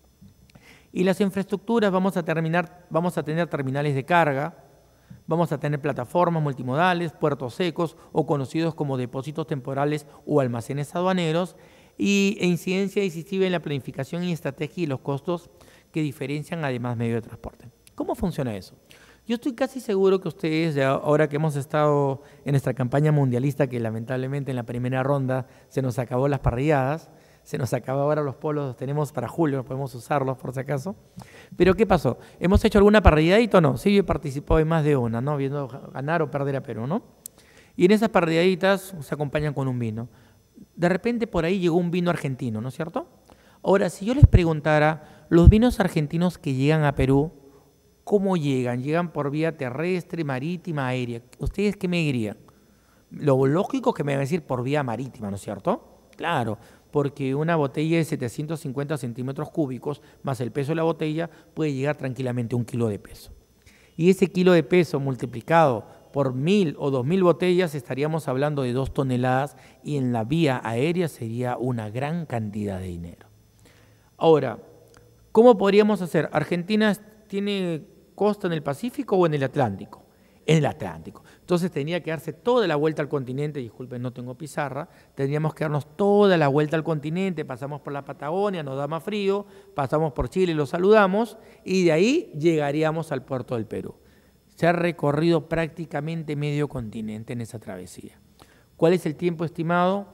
Y las infraestructuras, vamos a tener terminales de carga, vamos a tener plataformas multimodales, puertos secos o conocidos como depósitos temporales o almacenes aduaneros e incidencia decisiva en la planificación y estrategia y los costos que diferencian además medios de transporte. ¿Cómo funciona eso? Yo estoy casi seguro que ustedes, ahora que hemos estado en nuestra campaña mundialista, que lamentablemente en la primera ronda se nos acabó las parrilladas, se nos acabó ahora los polos, los tenemos para julio, podemos usarlos por si acaso. Pero ¿qué pasó? ¿Hemos hecho alguna parrilladita o no? Sí, yo he participado en más de una, ¿no? Viendo ganar o perder a Perú, ¿no? Y en esas parrilladitas se acompañan con un vino. De repente por ahí llegó un vino argentino, ¿no es cierto? Ahora, si yo les preguntara, los vinos argentinos que llegan a Perú, ¿cómo llegan? ¿Llegan por vía terrestre, marítima, aérea? ¿Ustedes qué me dirían? Lo lógico es que me van a decir por vía marítima, ¿no es cierto? Claro, porque una botella de 750 centímetros cúbicos más el peso de la botella puede llegar tranquilamente a 1 kilo de peso. Y ese kilo de peso multiplicado por 1.000 o 2.000 botellas estaríamos hablando de 2 toneladas y en la vía aérea sería una gran cantidad de dinero. Ahora, ¿cómo podríamos hacer? Argentina tiene costa en el Pacífico o en el Atlántico. En el Atlántico. Entonces tenía que darse toda la vuelta al continente, disculpen, no tengo pizarra, tendríamos que darnos toda la vuelta al continente, pasamos por la Patagonia, nos da más frío, pasamos por Chile, lo saludamos y de ahí llegaríamos al puerto del Perú. Se ha recorrido prácticamente medio continente en esa travesía. ¿Cuál es el tiempo estimado?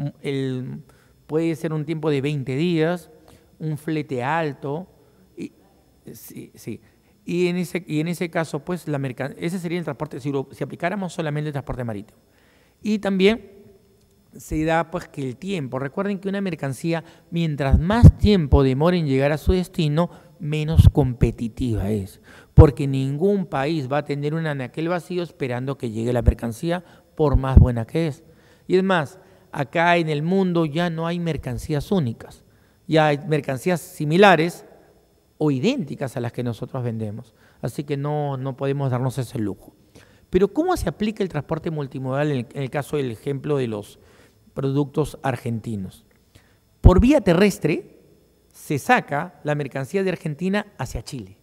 Puede ser un tiempo de 20 días, un flete alto. Sí. Y en ese caso, pues, ese sería el transporte, si aplicáramos solamente el transporte marítimo. Y también se da, pues, que el tiempo, recuerden que una mercancía, mientras más tiempo demore en llegar a su destino, menos competitiva es, porque ningún país va a tener un anaquel vacío esperando que llegue la mercancía, por más buena que es. Y es más, acá en el mundo ya no hay mercancías únicas, ya hay mercancías similares o idénticas a las que nosotros vendemos. Así que no podemos darnos ese lujo. Pero ¿cómo se aplica el transporte multimodal en el caso del ejemplo de los productos argentinos? Por vía terrestre se saca la mercancía de Argentina hacia Chile.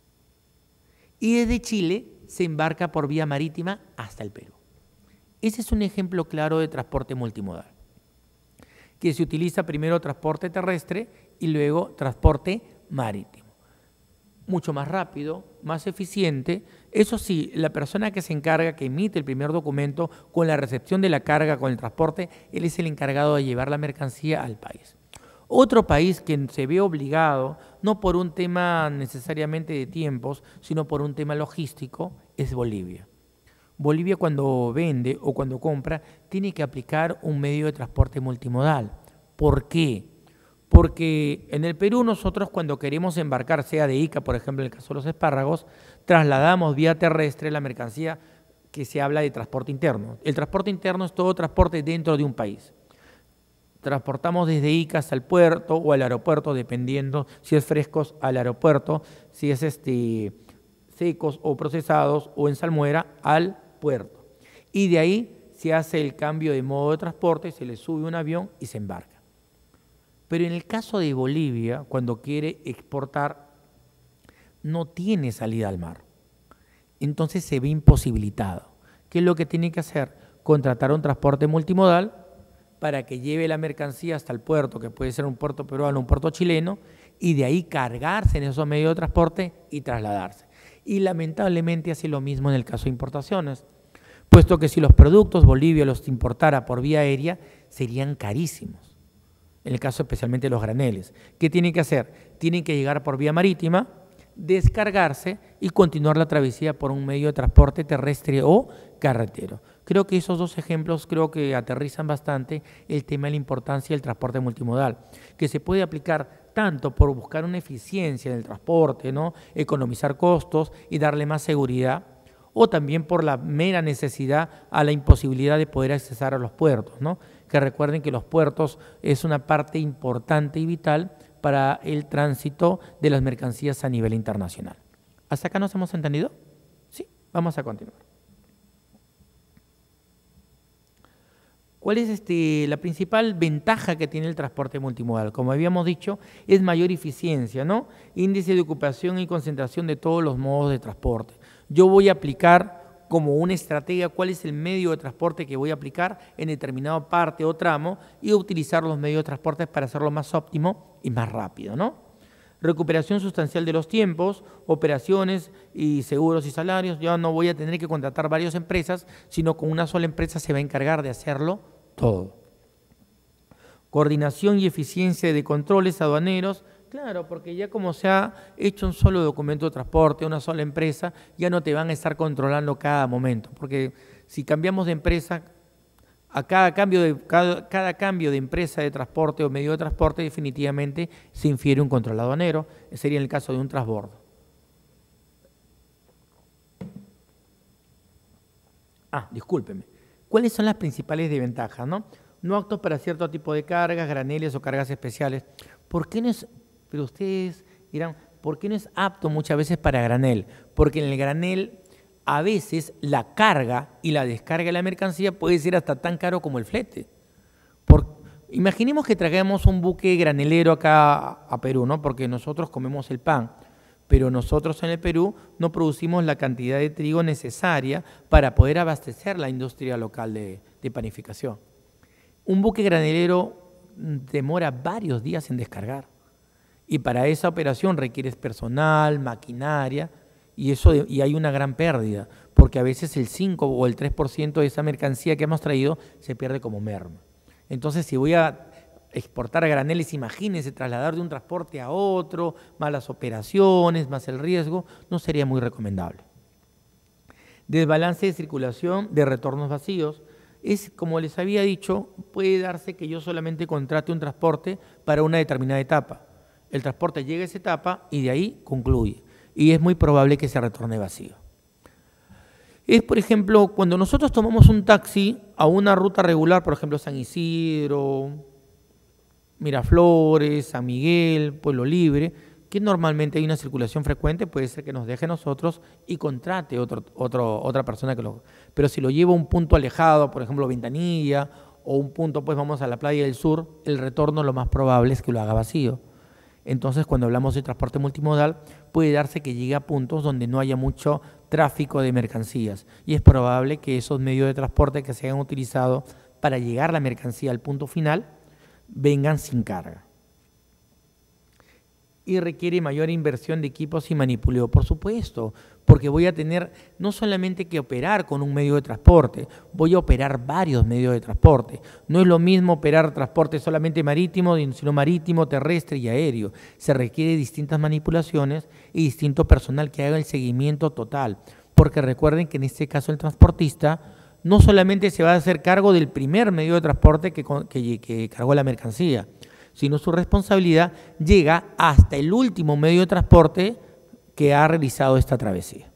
Y desde Chile se embarca por vía marítima hasta el Perú. Ese es un ejemplo claro de transporte multimodal, que se utiliza primero transporte terrestre y luego transporte marítimo. Mucho más rápido, más eficiente. Eso sí, la persona que se encarga, que emite el primer documento con la recepción de la carga, con el transporte, él es el encargado de llevar la mercancía al país. Otro país que se ve obligado, no por un tema necesariamente de tiempos, sino por un tema logístico, es Bolivia. Bolivia cuando vende o cuando compra tiene que aplicar un medio de transporte multimodal. ¿Por qué? Porque en el Perú nosotros cuando queremos embarcar, sea de Ica, por ejemplo en el caso de los espárragos, trasladamos vía terrestre la mercancía, que se habla de transporte interno. El transporte interno es todo transporte dentro de un país. Transportamos desde Ica hasta el puerto o al aeropuerto, dependiendo si es frescos al aeropuerto, si es secos o procesados o en salmuera al puerto. Y de ahí se hace el cambio de modo de transporte, se le sube un avión y se embarca. Pero en el caso de Bolivia, cuando quiere exportar, no tiene salida al mar. Entonces se ve imposibilitado. ¿Qué es lo que tiene que hacer? Contratar un transporte multimodal para que lleve la mercancía hasta el puerto, que puede ser un puerto peruano o un puerto chileno, y de ahí cargarse en esos medios de transporte y trasladarse. Y lamentablemente hace lo mismo en el caso de importaciones, puesto que si los productos Bolivia los importara por vía aérea, serían carísimos. En el caso especialmente de los graneles. ¿Qué tienen que hacer? Tienen que llegar por vía marítima, descargarse y continuar la travesía por un medio de transporte terrestre o carretero. Creo que esos dos ejemplos creo que aterrizan bastante el tema de la importancia del transporte multimodal, que se puede aplicar tanto por buscar una eficiencia en el transporte, ¿no? Economizar costos y darle más seguridad, o también por la mera necesidad a la imposibilidad de poder accesar a los puertos, ¿no? Que recuerden que los puertos es una parte importante y vital para el tránsito de las mercancías a nivel internacional. ¿Hasta acá nos hemos entendido? Sí, vamos a continuar. ¿Cuál es la principal ventaja que tiene el transporte multimodal? Como habíamos dicho, es mayor eficiencia, ¿no? Índice de ocupación y concentración de todos los modos de transporte. Yo voy a aplicar como una estrategia cuál es el medio de transporte que voy a aplicar en determinada parte o tramo y utilizar los medios de transporte para hacerlo más óptimo y más rápido, ¿no? Recuperación sustancial de los tiempos, operaciones y seguros y salarios. Yo no voy a tener que contratar varias empresas, sino con una sola empresa se va a encargar de hacerlo todo. Coordinación y eficiencia de controles aduaneros. Claro, porque ya como se ha hecho un solo documento de transporte, una sola empresa, ya no te van a estar controlando cada momento. Porque si cambiamos de empresa, a cada cambio de empresa de transporte o medio de transporte, definitivamente se infiere un control aduanero. Sería en el caso de un transbordo. Discúlpeme. ¿Cuáles son las principales desventajas, no? No aptos para cierto tipo de cargas, graneles o cargas especiales. ¿Por qué no es, pero ustedes dirán, ¿por qué no es apto muchas veces para granel? Porque en el granel a veces la carga y la descarga de la mercancía puede ser hasta tan caro como el flete. Imaginemos que traigamos un buque granelero acá a Perú, ¿no? Porque nosotros comemos el pan, pero nosotros en el Perú no producimos la cantidad de trigo necesaria para poder abastecer la industria local de panificación. Un buque granelero demora varios días en descargar y para esa operación requieres personal, maquinaria y hay una gran pérdida porque a veces el 5 o el 3% de esa mercancía que hemos traído se pierde como merma. Entonces, si voy a exportar a graneles, imagínense trasladar de un transporte a otro, más las operaciones, más el riesgo, no sería muy recomendable. Desbalance de circulación de retornos vacíos. Es, como les había dicho, puede darse que yo solamente contrate un transporte para una determinada etapa. El transporte llega a esa etapa y de ahí concluye. Y es muy probable que se retorne vacío. Es, por ejemplo, cuando nosotros tomamos un taxi a una ruta regular, por ejemplo, San Isidro, Miraflores, San Miguel, Pueblo Libre, que normalmente hay una circulación frecuente, puede ser que nos deje a nosotros y contrate otra persona que lo... Pero si lo llevo a un punto alejado, por ejemplo, Ventanilla, o un punto, pues vamos a la playa del sur, el retorno lo más probable es que lo haga vacío. Entonces, cuando hablamos de transporte multimodal, puede darse que llegue a puntos donde no haya mucho tráfico de mercancías y es probable que esos medios de transporte que se hayan utilizado para llegar la mercancía al punto final vengan sin carga. Y requiere mayor inversión de equipos y manipuleo, por supuesto, porque voy a tener no solamente que operar con un medio de transporte, voy a operar varios medios de transporte. No es lo mismo operar transporte solamente marítimo, sino marítimo, terrestre y aéreo. Se requiere distintas manipulaciones y distinto personal que haga el seguimiento total, porque recuerden que en este caso el transportista no solamente se va a hacer cargo del primer medio de transporte que cargó la mercancía, sino su responsabilidad llega hasta el último medio de transporte que ha realizado esta travesía.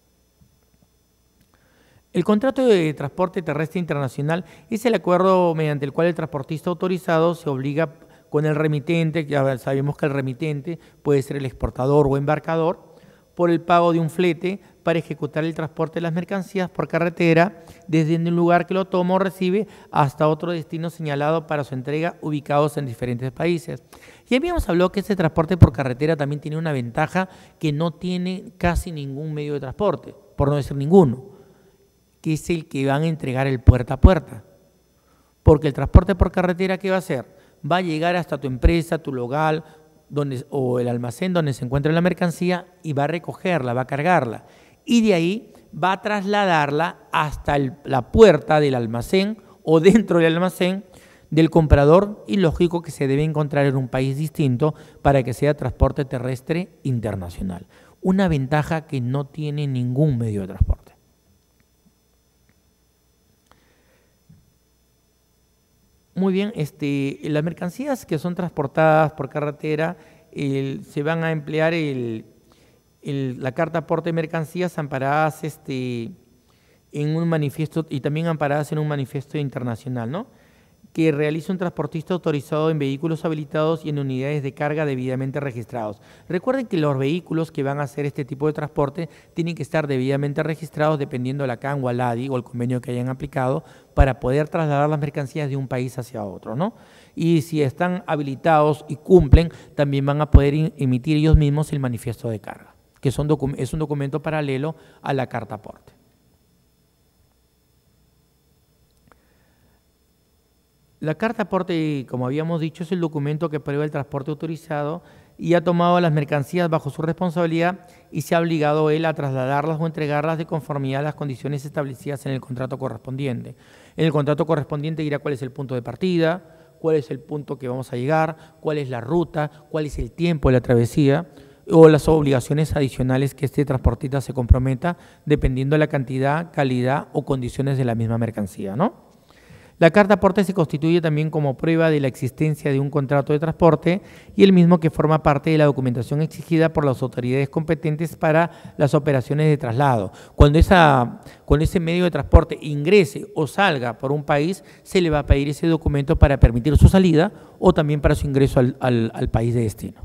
El contrato de transporte terrestre internacional es el acuerdo mediante el cual el transportista autorizado se obliga con el remitente, ya sabemos que el remitente puede ser el exportador o embarcador, por el pago de un flete para ejecutar el transporte de las mercancías por carretera desde un lugar que lo toma o recibe hasta otro destino señalado para su entrega, ubicados en diferentes países. Ya habíamos hablado que este transporte por carretera también tiene una ventaja que no tiene casi ningún medio de transporte, por no decir ninguno, que es el que van a entregar el puerta a puerta. Porque el transporte por carretera, ¿qué va a hacer? Va a llegar hasta tu empresa, tu local o el almacén donde se encuentra la mercancía y va a recogerla, va a cargarla. Y de ahí va a trasladarla hasta la puerta del almacén o dentro del almacén del comprador, y lógico que se debe encontrar en un país distinto para que sea transporte terrestre internacional. Una ventaja que no tiene ningún medio de transporte. Muy bien, las mercancías que son transportadas por carretera se van a emplear la carta aporte de mercancías amparadas en un manifiesto y también amparadas en un manifiesto internacional, ¿no?, que realiza un transportista autorizado en vehículos habilitados y en unidades de carga debidamente registrados. Recuerden que los vehículos que van a hacer este tipo de transporte tienen que estar debidamente registrados dependiendo de la CAN o al ADI o el convenio que hayan aplicado para poder trasladar las mercancías de un país hacia otro, ¿no? Y si están habilitados y cumplen, también van a poder emitir ellos mismos el manifiesto de carga, que es un documento paralelo a la carta aporte. La carta aporte, como habíamos dicho, es el documento que prueba el transporte autorizado y ha tomado las mercancías bajo su responsabilidad y se ha obligado él a trasladarlas o entregarlas de conformidad a las condiciones establecidas en el contrato correspondiente. En el contrato correspondiente dirá cuál es el punto de partida, cuál es el punto que vamos a llegar, cuál es la ruta, cuál es el tiempo de la travesía o las obligaciones adicionales que este transportista se comprometa dependiendo de la cantidad, calidad o condiciones de la misma mercancía, ¿no? La carta aporte se constituye también como prueba de la existencia de un contrato de transporte y el mismo que forma parte de la documentación exigida por las autoridades competentes para las operaciones de traslado. Cuando ese medio de transporte ingrese o salga por un país, se le va a pedir ese documento para permitir su salida o también para su ingreso al país de destino.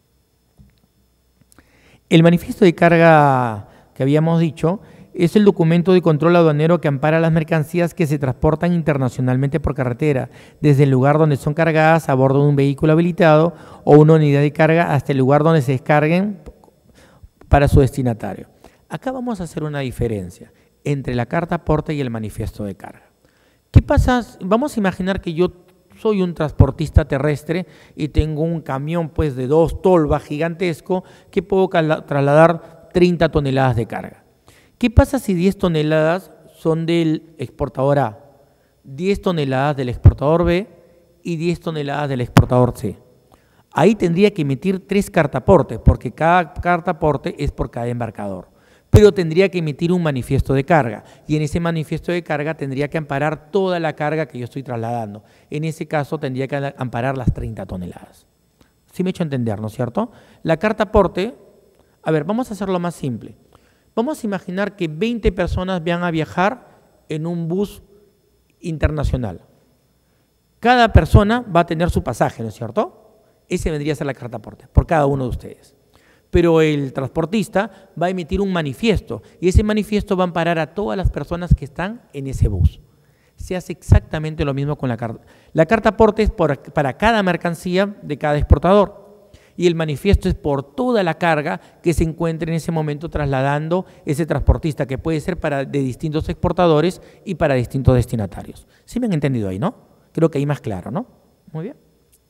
El manifiesto de carga que habíamos dicho es el documento de control aduanero que ampara las mercancías que se transportan internacionalmente por carretera, desde el lugar donde son cargadas a bordo de un vehículo habilitado o una unidad de carga hasta el lugar donde se descarguen para su destinatario. Acá vamos a hacer una diferencia entre la carta aporte y el manifiesto de carga. ¿Qué pasa? Vamos a imaginar que yo soy un transportista terrestre y tengo un camión pues de 2 tolvas gigantesco que puedo trasladar 30 toneladas de carga. ¿Qué pasa si 10 toneladas son del exportador A, 10 toneladas del exportador B y 10 toneladas del exportador C? Ahí tendría que emitir 3 cartaportes, porque cada cartaporte es por cada embarcador. Pero tendría que emitir un manifiesto de carga, y en ese manifiesto de carga tendría que amparar toda la carga que yo estoy trasladando. En ese caso tendría que amparar las 30 toneladas. ¿Sí me he hecho entender, no es cierto? La cartaporte, a ver, vamos a hacerlo más simple. Vamos a imaginar que 20 personas van a viajar en un bus internacional. Cada persona va a tener su pasaje, ¿no es cierto? Ese vendría a ser la carta aporte, por cada uno de ustedes. Pero el transportista va a emitir un manifiesto y ese manifiesto va a amparar a todas las personas que están en ese bus. Se hace exactamente lo mismo con la carta. La carta aporte es para cada mercancía de cada exportador. Y el manifiesto es por toda la carga que se encuentre en ese momento trasladando ese transportista, que puede ser de distintos exportadores y para distintos destinatarios. ¿Sí me han entendido ahí, no? Creo que ahí más claro, ¿no? Muy bien.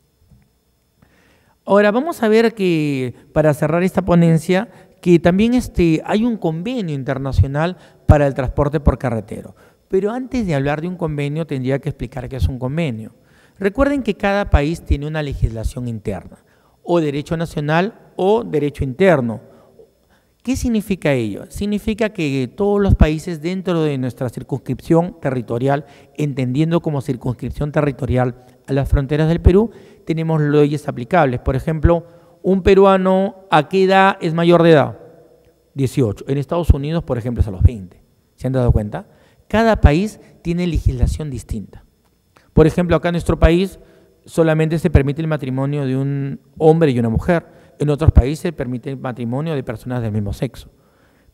Ahora vamos a ver que, para cerrar esta ponencia, que también hay un convenio internacional para el transporte por carretero. Pero antes de hablar de un convenio, tendría que explicar qué es un convenio. Recuerden que cada país tiene una legislación interna, o derecho nacional o derecho interno. ¿Qué significa ello? Significa que todos los países dentro de nuestra circunscripción territorial, entendiendo como circunscripción territorial a las fronteras del Perú, tenemos leyes aplicables. Por ejemplo, un peruano, ¿a qué edad es mayor de edad? 18. En Estados Unidos, por ejemplo, es a los 20. ¿Se han dado cuenta? Cada país tiene legislación distinta. Por ejemplo, acá en nuestro país solamente se permite el matrimonio de un hombre y una mujer. En otros países se permite el matrimonio de personas del mismo sexo.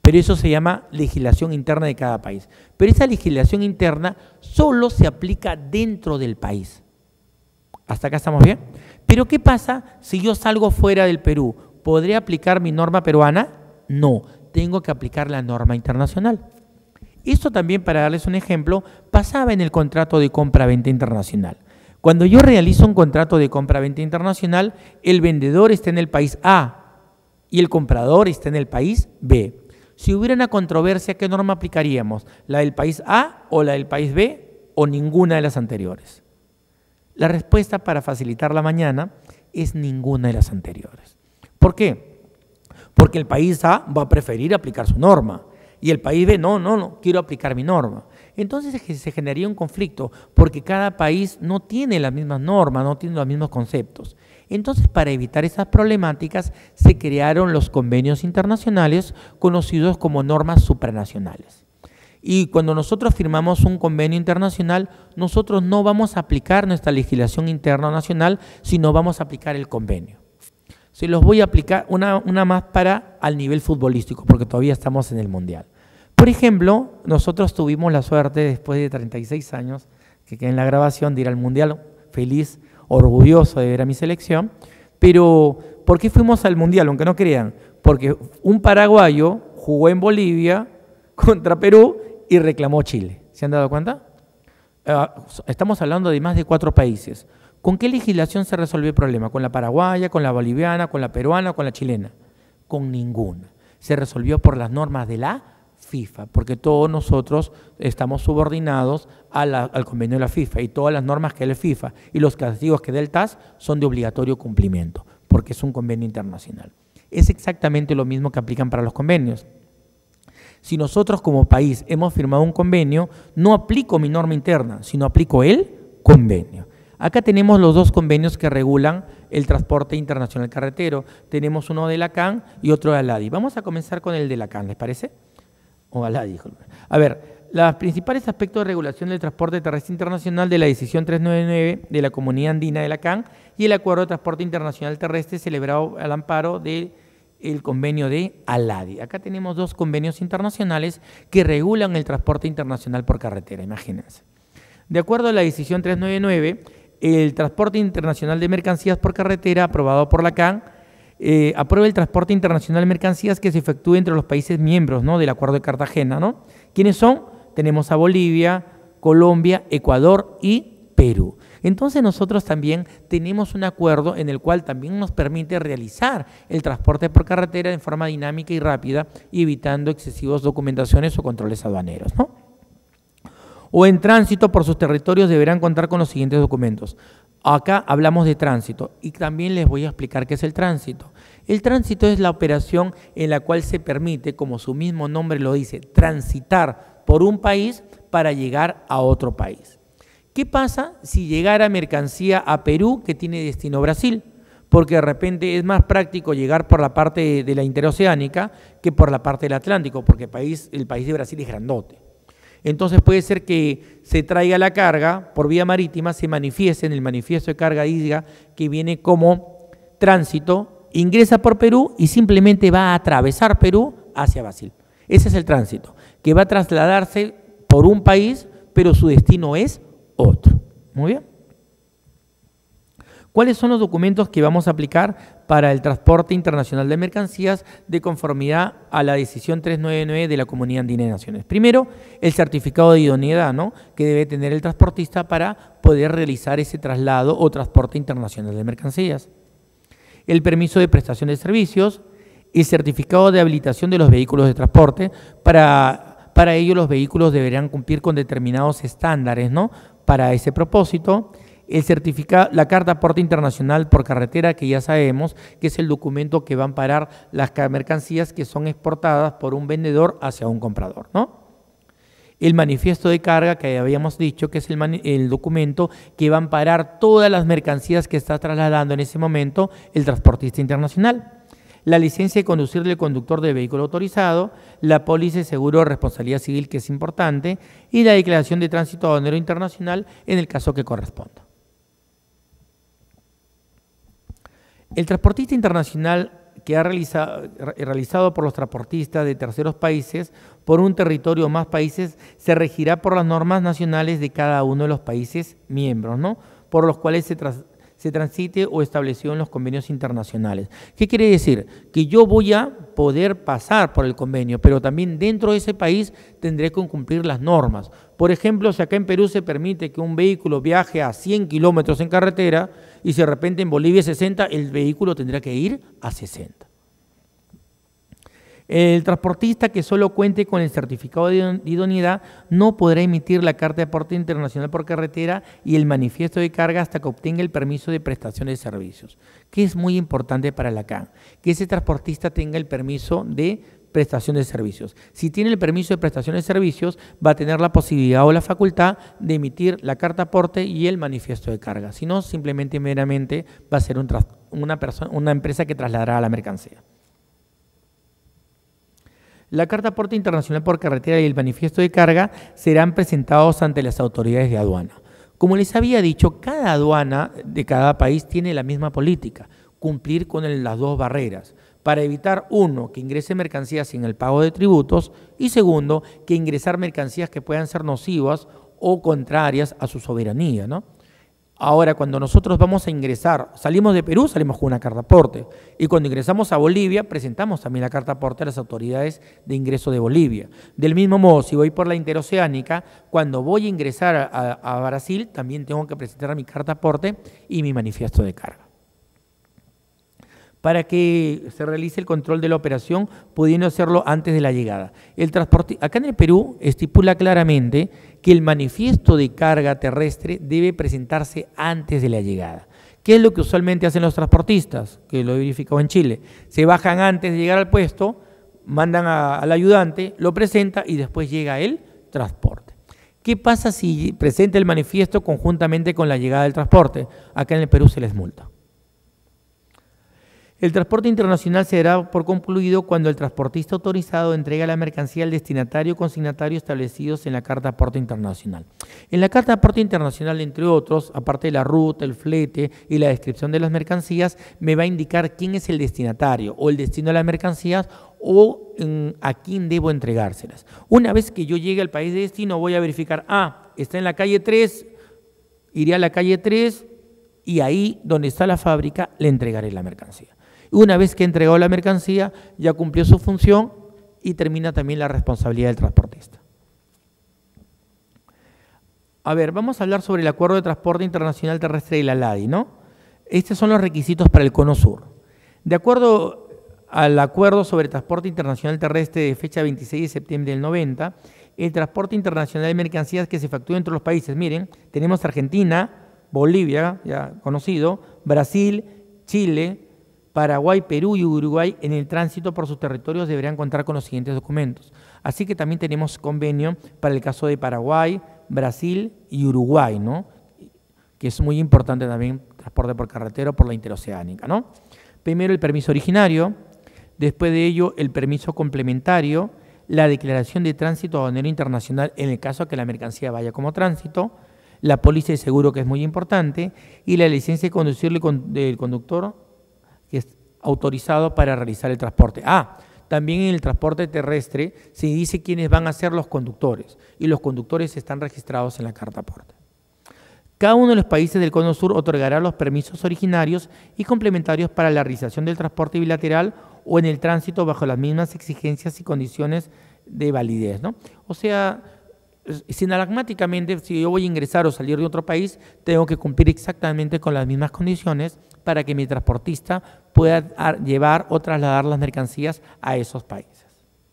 pero eso se llama legislación interna de cada país. Pero esa legislación interna solo se aplica dentro del país. ¿Hasta acá estamos bien? Pero ¿qué pasa si yo salgo fuera del Perú? ¿Podré aplicar mi norma peruana? No, tengo que aplicar la norma internacional. Esto también, para darles un ejemplo, pasaba en el contrato de compra-venta internacional. Cuando yo realizo un contrato de compra-venta internacional, el vendedor está en el país A y el comprador está en el país B. Si hubiera una controversia, ¿qué norma aplicaríamos? ¿La del país A o la del país B o ninguna de las anteriores? La respuesta, para facilitar la mañana, es ninguna de las anteriores. ¿Por qué? Porque el país A va a preferir aplicar su norma y el país B, no, quiero aplicar mi norma. Entonces se generaría un conflicto porque cada país no tiene las mismas normas, no tiene los mismos conceptos. Entonces, para evitar esas problemáticas, se crearon los convenios internacionales conocidos como normas supranacionales. Y cuando nosotros firmamos un convenio internacional, nosotros no vamos a aplicar nuestra legislación interna nacional, sino vamos a aplicar el convenio. Se los voy a aplicar una más para al nivel futbolístico, porque todavía estamos en el Mundial. Por ejemplo, nosotros tuvimos la suerte, después de 36 años, que quedé en la grabación, de ir al Mundial, feliz, orgulloso de ver a mi selección. Pero, ¿por qué fuimos al Mundial? Aunque no crean, porque un paraguayo jugó en Bolivia contra Perú y reclamó Chile. ¿Se han dado cuenta? Estamos hablando de más de 4 países. ¿Con qué legislación se resolvió el problema? ¿Con la paraguaya, con la boliviana, con la peruana o con la chilena? Con ninguna. Se resolvió por las normas de la FIFA, porque todos nosotros estamos subordinados al convenio de la FIFA y todas las normas que da la FIFA y los castigos que da el TAS son de obligatorio cumplimiento, porque es un convenio internacional. Es exactamente lo mismo que aplican para los convenios. Si nosotros como país hemos firmado un convenio, no aplico mi norma interna, sino aplico el convenio. Acá tenemos los 2 convenios que regulan el transporte internacional carretero. Tenemos uno de la CAN y otro de ALADI. Vamos a comenzar con el de la CAN, ¿les parece? O ALADI, disculpen. A ver, los principales aspectos de regulación del transporte terrestre internacional de la decisión 399 de la Comunidad Andina de la CAN y el Acuerdo de Transporte Internacional Terrestre celebrado al amparo del convenio de ALADI. Acá tenemos 2 convenios internacionales que regulan el transporte internacional por carretera, imagínense. De acuerdo a la decisión 399, el transporte internacional de mercancías por carretera aprobado por la CAN aprueba el transporte internacional de mercancías que se efectúe entre los países miembros, ¿no?, del Acuerdo de Cartagena, ¿no? ¿Quiénes son? Tenemos a Bolivia, Colombia, Ecuador y Perú. Entonces nosotros también tenemos un acuerdo en el cual también nos permite realizar el transporte por carretera de forma dinámica y rápida, evitando excesivas documentaciones o controles aduaneros, ¿no? O en tránsito por sus territorios deberán contar con los siguientes documentos. Acá hablamos de tránsito y también les voy a explicar qué es el tránsito. El tránsito es la operación en la cual se permite, como su mismo nombre lo dice, transitar por un país para llegar a otro país. ¿Qué pasa si llegara mercancía a Perú que tiene destino Brasil? Porque de repente es más práctico llegar por la parte de la interoceánica que por la parte del Atlántico, porque el país de Brasil es grandote. Entonces puede ser que se traiga la carga por vía marítima, se manifieste en el manifiesto de carga, diga que viene como tránsito, ingresa por Perú y simplemente va a atravesar Perú hacia Brasil. Ese es el tránsito, que va a trasladarse por un país, pero su destino es otro. Muy bien. ¿Cuáles son los documentos que vamos a aplicar para el transporte internacional de mercancías de conformidad a la decisión 399 de la Comunidad Andina de Naciones? Primero, el certificado de idoneidad, ¿no?, que debe tener el transportista para poder realizar ese traslado o transporte internacional de mercancías. El permiso de prestación de servicios, el certificado de habilitación de los vehículos de transporte. Para ello los vehículos deberán cumplir con determinados estándares, ¿no?, para ese propósito. El certificado, la carta de aporte internacional por carretera, que ya sabemos que es el documento que va a amparar las mercancías que son exportadas por un vendedor hacia un comprador, ¿no? El manifiesto de carga, que habíamos dicho que es el documento que va a amparar todas las mercancías que está trasladando en ese momento el transportista internacional. La licencia de conducir del conductor del vehículo autorizado, la póliza de seguro de responsabilidad civil, que es importante, y la declaración de tránsito aduanero internacional en el caso que corresponda. El transportista internacional realizado por los transportistas de terceros países por un territorio o más países se regirá por las normas nacionales de cada uno de los países miembros, ¿no? Por los cuales se transite o establecido en los convenios internacionales. ¿Qué quiere decir? Que yo voy a poder pasar por el convenio, pero también dentro de ese país tendré que cumplir las normas. Por ejemplo, si acá en Perú se permite que un vehículo viaje a 100 kilómetros en carretera y si de repente en Bolivia es 60, el vehículo tendrá que ir a 60. El transportista que solo cuente con el certificado de idoneidad no podrá emitir la carta de porte internacional por carretera y el manifiesto de carga hasta que obtenga el permiso de prestación de servicios, que es muy importante para la CAN, que ese transportista tenga el permiso de prestación de servicios. Si tiene el permiso de prestación de servicios, va a tener la posibilidad o la facultad de emitir la carta aporte y el manifiesto de carga. Si no, simplemente meramente va a ser una empresa que trasladará la mercancía. La carta aporte internacional por carretera y el manifiesto de carga serán presentados ante las autoridades de aduana. Como les había dicho, cada aduana de cada país tiene la misma política, cumplir con las dos barreras, para evitar, uno, que ingrese mercancías sin el pago de tributos y segundo, que ingresar mercancías que puedan ser nocivas o contrarias a su soberanía, ¿no? Ahora, cuando nosotros vamos a ingresar, salimos de Perú, salimos con una carta aporte. Y cuando ingresamos a Bolivia, presentamos también la carta aporte a las autoridades de ingreso de Bolivia. Del mismo modo, si voy por la interoceánica, cuando voy a ingresar a Brasil, también tengo que presentar mi carta aporte y mi manifiesto de carga, para que se realice el control de la operación, pudiendo hacerlo antes de la llegada. El transporte, acá en el Perú estipula claramente que el manifiesto de carga terrestre debe presentarse antes de la llegada. ¿Qué es lo que usualmente hacen los transportistas? Que lo he verificado en Chile. Se bajan antes de llegar al puesto, mandan al ayudante, lo presenta y después llega el transporte. ¿Qué pasa si presenta el manifiesto conjuntamente con la llegada del transporte? Acá en el Perú se les multa. El transporte internacional se dará por concluido cuando el transportista autorizado entrega la mercancía al destinatario o consignatario establecidos en la Carta de Aporte Internacional. En la Carta de Aporte Internacional, entre otros, aparte de la ruta, el flete y la descripción de las mercancías, me va a indicar quién es el destinatario o el destino de las mercancías o a quién debo entregárselas. Una vez que yo llegue al país de destino, voy a verificar, está en la calle 3, iré a la calle 3 y ahí donde está la fábrica le entregaré la mercancía. Una vez que ha entregado la mercancía, ya cumplió su función y termina también la responsabilidad del transportista. A ver, vamos a hablar sobre el Acuerdo de Transporte Internacional Terrestre de la LADI, ¿no? Estos son los requisitos para el Cono Sur. De acuerdo al Acuerdo sobre Transporte Internacional Terrestre de fecha 26 de septiembre del 90, el transporte internacional de mercancías que se efectúa entre los países, miren, tenemos Argentina, Bolivia, ya conocido, Brasil, Chile, Paraguay, Perú y Uruguay en el tránsito por sus territorios deberán contar con los siguientes documentos. Así que también tenemos convenio para el caso de Paraguay, Brasil y Uruguay, ¿no? Que es muy importante también transporte por carretera por la interoceánica, ¿no? Primero el permiso originario, después de ello el permiso complementario, la declaración de tránsito aduanero internacional en el caso que la mercancía vaya como tránsito, la póliza de seguro que es muy importante y la licencia de conducir del conductor que es autorizado para realizar el transporte. También en el transporte terrestre se dice quiénes van a ser los conductores y los conductores están registrados en la carta aporte. Cada uno de los países del Cono Sur otorgará los permisos originarios y complementarios para la realización del transporte bilateral o en el tránsito bajo las mismas exigencias y condiciones de validez, ¿no? O sea, sinalagmáticamente, si yo voy a ingresar o salir de otro país, tengo que cumplir exactamente con las mismas condiciones para que mi transportista pueda llevar o trasladar las mercancías a esos países.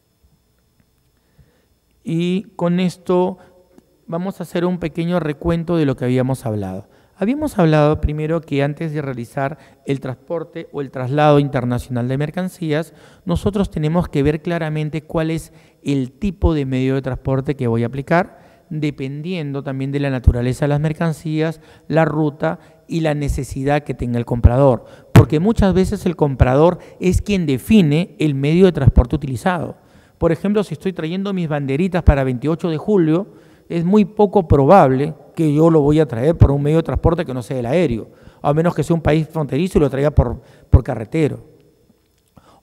Y con esto vamos a hacer un pequeño recuento de lo que habíamos hablado. Habíamos hablado primero que antes de realizar el transporte o el traslado internacional de mercancías, nosotros tenemos que ver claramente cuál es el tipo de medio de transporte que voy a aplicar, dependiendo también de la naturaleza de las mercancías, la ruta y la necesidad que tenga el comprador. Porque muchas veces el comprador es quien define el medio de transporte utilizado. Por ejemplo, si estoy trayendo mis banderitas para 28 de julio, es muy poco probable que yo lo voy a traer por un medio de transporte que no sea el aéreo, a menos que sea un país fronterizo y lo traiga por carretero.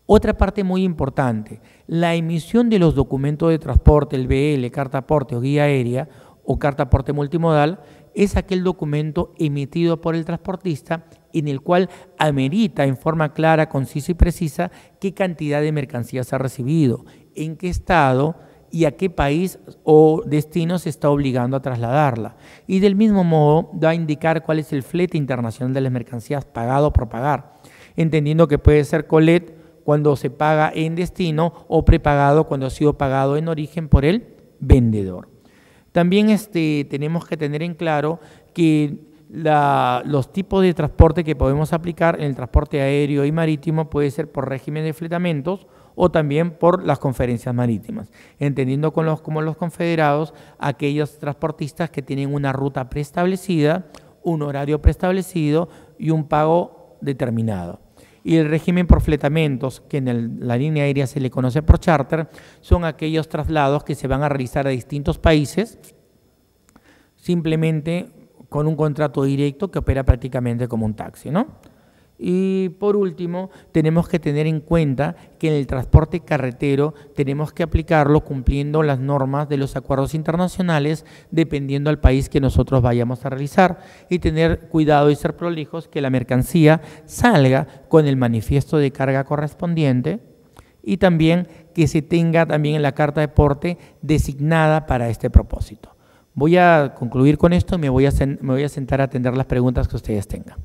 Otra parte muy importante, la emisión de los documentos de transporte, el BL, carta aporte o guía aérea o carta aporte multimodal, es aquel documento emitido por el transportista en el cual amerita en forma clara, concisa y precisa qué cantidad de mercancías ha recibido, en qué estado y a qué país o destino se está obligando a trasladarla. Y del mismo modo va a indicar cuál es el flete internacional de las mercancías pagado por pagar, entendiendo que puede ser colet cuando se paga en destino o prepagado cuando ha sido pagado en origen por el vendedor. También tenemos que tener en claro que los tipos de transporte que podemos aplicar en el transporte aéreo y marítimo puede ser por régimen de fletamentos o también por las conferencias marítimas, entendiendo como los confederados aquellos transportistas que tienen una ruta preestablecida, un horario preestablecido y un pago determinado. Y el régimen por fletamentos, que en la línea aérea se le conoce por charter, son aquellos traslados que se van a realizar a distintos países, simplemente con un contrato directo que opera prácticamente como un taxi, ¿no? Y por último, tenemos que tener en cuenta que en el transporte carretero tenemos que aplicarlo cumpliendo las normas de los acuerdos internacionales dependiendo del país que nosotros vayamos a realizar y tener cuidado y ser prolijos que la mercancía salga con el manifiesto de carga correspondiente y también que se tenga también en la carta de porte designada para este propósito. Voy a concluir con esto y me voy a sentar a atender las preguntas que ustedes tengan.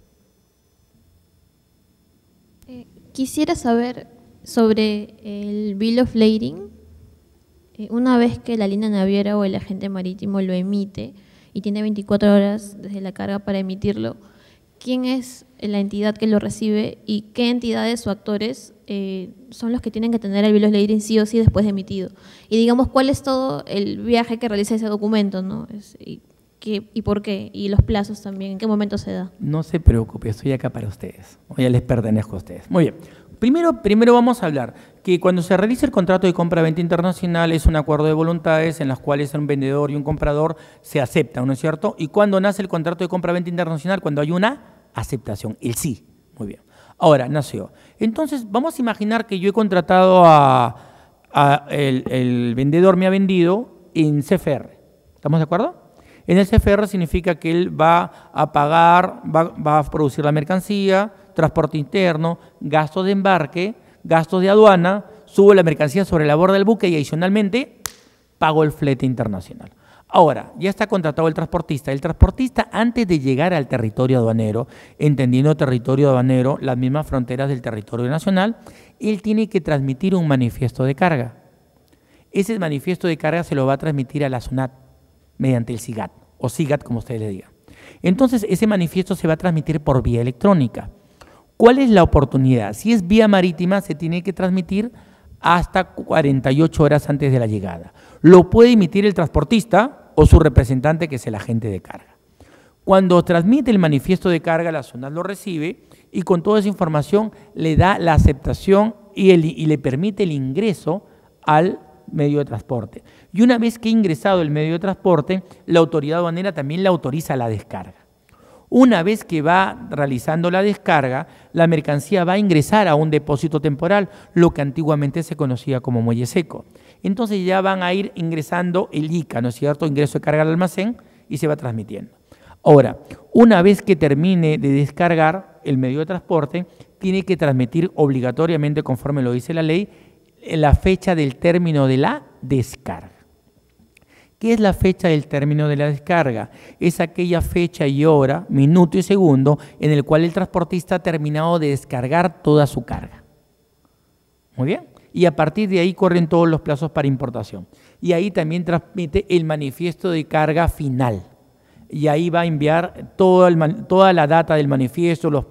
Quisiera saber sobre el Bill of Lading. Una vez que la línea naviera o el agente marítimo lo emite y tiene 24 horas desde la carga para emitirlo, ¿quién es la entidad que lo recibe y qué entidades o actores son los que tienen que tener el Bill of Lading sí o sí después de emitido? Y digamos, ¿cuál es todo el viaje que realiza ese documento, ¿no? ¿Y por qué? Y los plazos también, ¿en qué momento se da? No se preocupe, estoy acá para ustedes. Ya les pertenezco a ustedes. Muy bien. Primero vamos a hablar que cuando se realiza el contrato de compra-venta internacional es un acuerdo de voluntades en las cuales un vendedor y un comprador se aceptan, ¿no es cierto? ¿Y cuándo nace el contrato de compra-venta internacional? Cuando hay una aceptación, el sí. Muy bien. Ahora, nació. Entonces, vamos a imaginar que yo he contratado el vendedor me ha vendido en CFR. ¿Estamos de acuerdo? En el CFR significa que él va a pagar, va a producir la mercancía, transporte interno, gastos de embarque, gastos de aduana, sube la mercancía sobre la borda del buque y adicionalmente pago el flete internacional. Ahora, ya está contratado el transportista. El transportista, antes de llegar al territorio aduanero, entendiendo territorio aduanero, las mismas fronteras del territorio nacional, él tiene que transmitir un manifiesto de carga. Ese manifiesto de carga se lo va a transmitir a la SUNAT mediante el SIGAT, o SIGAT como ustedes le digan. Entonces, ese manifiesto se va a transmitir por vía electrónica. ¿Cuál es la oportunidad? Si es vía marítima, se tiene que transmitir hasta 48 horas antes de la llegada. Lo puede emitir el transportista o su representante, que es el agente de carga. Cuando transmite el manifiesto de carga, la SUNAT lo recibe y con toda esa información le da la aceptación y le permite el ingreso al medio de transporte. Y una vez que ha ingresado el medio de transporte, la autoridad aduanera también le autoriza la descarga. Una vez que va realizando la descarga, la mercancía va a ingresar a un depósito temporal, lo que antiguamente se conocía como muelle seco. Entonces ya van a ir ingresando el ICA, ¿no es cierto? Ingreso de carga al almacén y se va transmitiendo. Ahora, una vez que termine de descargar el medio de transporte, tiene que transmitir obligatoriamente, conforme lo dice la ley, la fecha del término de la descarga. ¿Qué es la fecha del término de la descarga? Es aquella fecha y hora, minuto y segundo, en el cual el transportista ha terminado de descargar toda su carga. Muy bien. Y a partir de ahí corren todos los plazos para importación. Y ahí también transmite el manifiesto de carga final. Y ahí va a enviar toda la data del manifiesto, los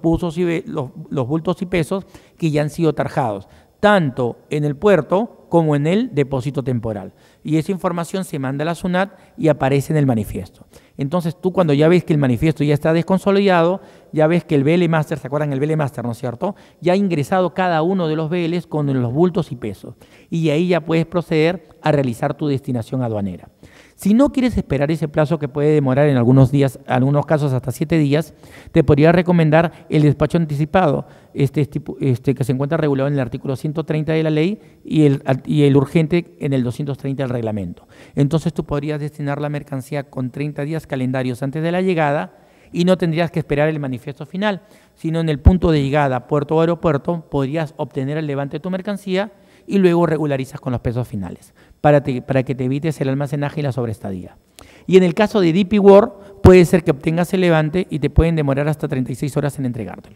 bultos y pesos que ya han sido tarjados, tanto en el puerto como en el depósito temporal. Y esa información se manda a la SUNAT y aparece en el manifiesto. Entonces tú, cuando ya ves que el manifiesto ya está desconsolidado, ya ves que el BL Master, ¿se acuerdan el BL Master, no es cierto? Ya ha ingresado cada uno de los BLs con los bultos y pesos. Y ahí ya puedes proceder a realizar tu destinación aduanera. Si no quieres esperar ese plazo que puede demorar en algunos días, en algunos casos hasta 7 días, te podría recomendar el despacho anticipado, que se encuentra regulado en el artículo 130 de la ley y el urgente en el 230 del reglamento. Entonces tú podrías destinar la mercancía con 30 días calendarios antes de la llegada y no tendrías que esperar el manifiesto final, sino en el punto de llegada, puerto o aeropuerto, podrías obtener el levante de tu mercancía y luego regularizas con los pesos finales, para que te evites el almacenaje y la sobreestadía. Y en el caso de DP World, puede ser que obtengas el levante y te pueden demorar hasta 36 horas en entregártelo.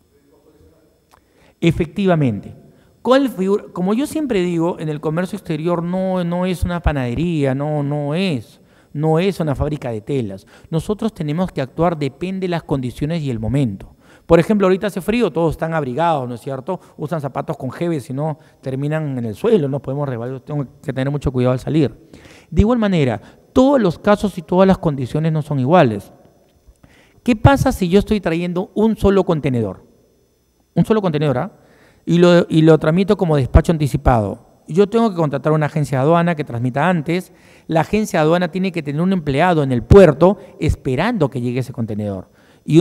Efectivamente. Como yo siempre digo, en el comercio exterior no es una panadería, no es una fábrica de telas. Nosotros tenemos que actuar, depende de las condiciones y el momento. Por ejemplo, ahorita hace frío, todos están abrigados, ¿no es cierto? Usan zapatos con jeve, si no terminan en el suelo, no podemos resbalar, tengo que tener mucho cuidado al salir. De igual manera, todos los casos y todas las condiciones no son iguales. ¿Qué pasa si yo estoy trayendo un solo contenedor? Un solo contenedor, ¿ah? Y lo tramito como despacho anticipado. Yo tengo que contratar una agencia de aduana que transmita antes. La agencia de aduana tiene que tener un empleado en el puerto esperando que llegue ese contenedor. Y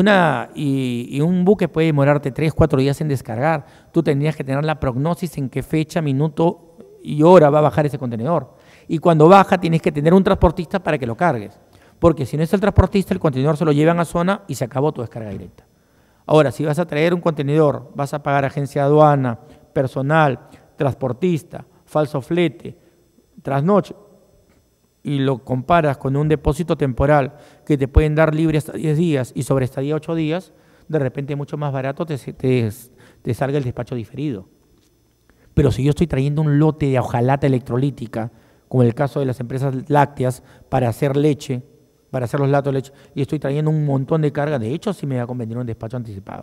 un buque puede demorarte 3, 4 días en descargar. Tú tendrías que tener la prognosis en qué fecha, minuto y hora va a bajar ese contenedor. Y cuando baja tienes que tener un transportista para que lo cargues. Porque si no es el transportista, el contenedor se lo llevan a zona y se acabó tu descarga directa. Ahora, si vas a traer un contenedor, vas a pagar agencia de aduana, personal, transportista, falso flete, trasnoche, y lo comparas con un depósito temporal que te pueden dar libre hasta 10 días y sobre estadía 8 días, de repente mucho más barato te salga el despacho diferido. Pero si yo estoy trayendo un lote de hojalata electrolítica, como en el caso de las empresas lácteas, para hacer leche, para hacer los latos de leche, y estoy trayendo un montón de carga, de hecho sí me va a convenir un despacho anticipado.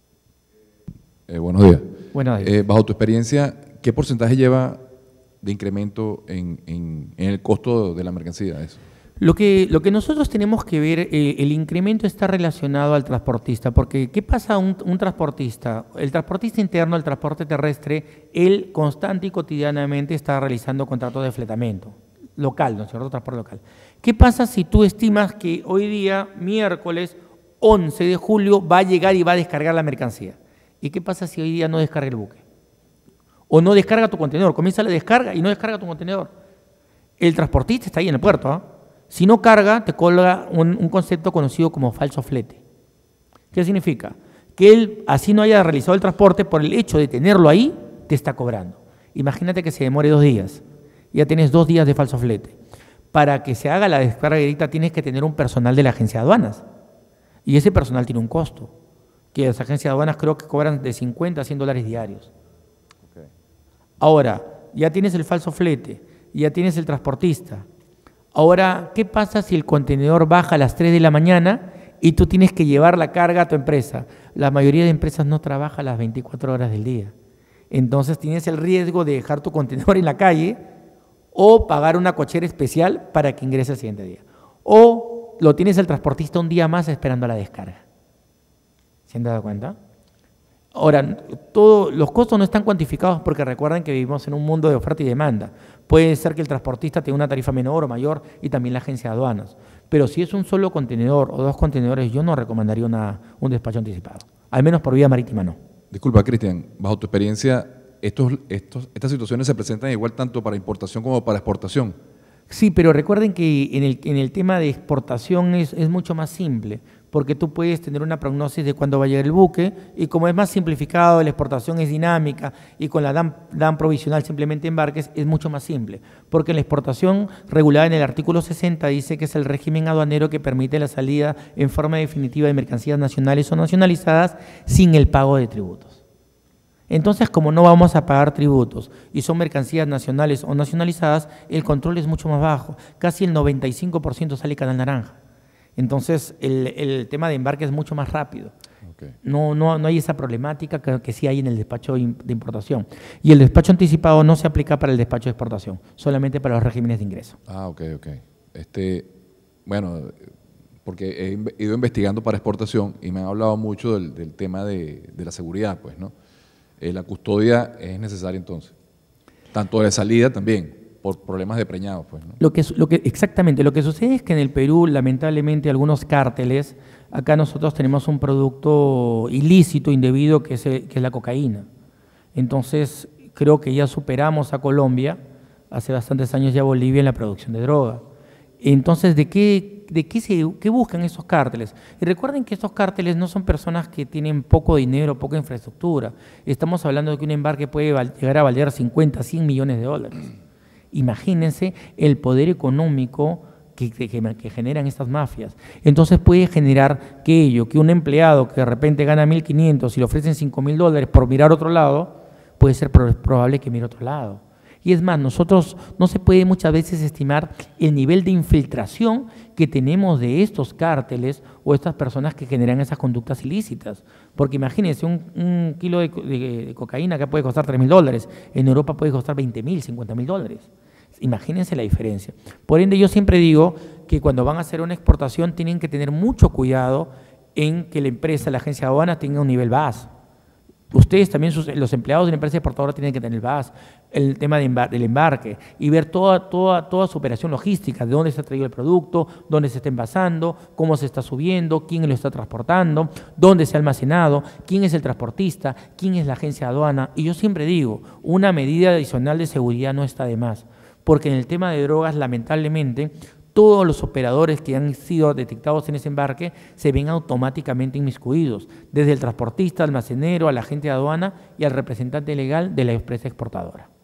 Buenos días. Buenos días. Bajo tu experiencia, ¿qué porcentaje lleva de incremento en el costo de la mercancía? Eso. Lo que nosotros tenemos que ver, el incremento está relacionado al transportista, porque ¿qué pasa a un transportista? El transportista interno, el transporte terrestre, él constante y cotidianamente está realizando contratos de fletamento local, ¿no es cierto? Transporte local. ¿Qué pasa si tú estimas que hoy día, miércoles 11 de julio, va a llegar y va a descargar la mercancía? ¿Y qué pasa si hoy día no descarga el buque? O no descarga tu contenedor, comienza la descarga y no descarga tu contenedor. El transportista está ahí en el puerto, ¿eh? Si no carga, te colga un concepto conocido como falso flete. ¿Qué significa? Que él, así no haya realizado el transporte, por el hecho de tenerlo ahí, te está cobrando. Imagínate que se demore 2 días, ya tienes 2 días de falso flete. Para que se haga la descarga directa tienes que tener un personal de la agencia de aduanas. Y ese personal tiene un costo, que las agencias de aduanas creo que cobran de 50 a 100 dólares diarios. Okay. Ahora, ya tienes el falso flete, ya tienes el transportista. Ahora, ¿qué pasa si el contenedor baja a las 3 de la mañana y tú tienes que llevar la carga a tu empresa? La mayoría de empresas no trabaja las 24 horas del día. Entonces tienes el riesgo de dejar tu contenedor en la calle o pagar una cochera especial para que ingrese el siguiente día. O lo tienes el transportista un día más esperando la descarga. ¿Se han dado cuenta? Ahora, los costos no están cuantificados porque recuerden que vivimos en un mundo de oferta y demanda. Puede ser que el transportista tenga una tarifa menor o mayor y también la agencia de aduanas. Pero si es un solo contenedor o 2 contenedores, yo no recomendaría un despacho anticipado. Al menos por vía marítima no. Disculpa, Cristian, bajo tu experiencia, estas situaciones se presentan igual tanto para importación como para exportación. Sí, pero recuerden que en el tema de exportación es mucho más simple, porque tú puedes tener una prognosis de cuándo va a llegar el buque, y como es más simplificado, la exportación es dinámica, y con la DAN provisional simplemente embarques, es mucho más simple, porque la exportación regulada en el artículo 60 dice que es el régimen aduanero que permite la salida en forma definitiva de mercancías nacionales o nacionalizadas sin el pago de tributos. Entonces, como no vamos a pagar tributos y son mercancías nacionales o nacionalizadas, el control es mucho más bajo. Casi el 95% sale canal naranja. Entonces, el tema de embarque es mucho más rápido. Okay. No hay esa problemática que sí hay en el despacho de importación. Y el despacho anticipado no se aplica para el despacho de exportación, solamente para los regímenes de ingreso. Ah, ok. Bueno, porque he ido investigando para exportación y me han hablado mucho del tema de la seguridad, pues, ¿no? La custodia es necesaria entonces, tanto de salida también, por problemas de preñados, pues, ¿no? Exactamente, lo que sucede es que en el Perú, lamentablemente, algunos cárteles, acá nosotros tenemos un producto ilícito, indebido, que es la cocaína. Entonces, creo que ya superamos a Colombia, hace bastantes años ya Bolivia en la producción de droga. Entonces, ¿qué buscan esos cárteles? Y recuerden que estos cárteles no son personas que tienen poco dinero, poca infraestructura. Estamos hablando de que un embarque puede llegar a valer 50, 100 millones de dólares. Imagínense el poder económico que generan estas mafias. Entonces puede generar que un empleado que de repente gana 1.500 y le ofrecen 5.000 dólares por mirar otro lado, puede ser probable que mire otro lado. Y es más, nosotros no se puede muchas veces estimar el nivel de infiltración que tenemos de estos cárteles o estas personas que generan esas conductas ilícitas. Porque imagínense, un kilo de cocaína que puede costar 3.000 dólares, en Europa puede costar 20.000, 50.000 dólares. Imagínense la diferencia. Por ende, yo siempre digo que cuando van a hacer una exportación tienen que tener mucho cuidado en que la empresa, la agencia de aduanas, tenga un nivel BAS. Ustedes también, los empleados de la empresa exportadora, tienen que tener el BAS, el tema del embarque y ver toda su operación logística, de dónde se ha traído el producto, dónde se está envasando, cómo se está subiendo, quién lo está transportando, dónde se ha almacenado, quién es el transportista, quién es la agencia de aduana. Y yo siempre digo, una medida adicional de seguridad no está de más, porque en el tema de drogas, lamentablemente, todos los operadores que han sido detectados en ese embarque se ven automáticamente inmiscuidos, desde el transportista, almacenero, al agente de aduana y al representante legal de la empresa exportadora.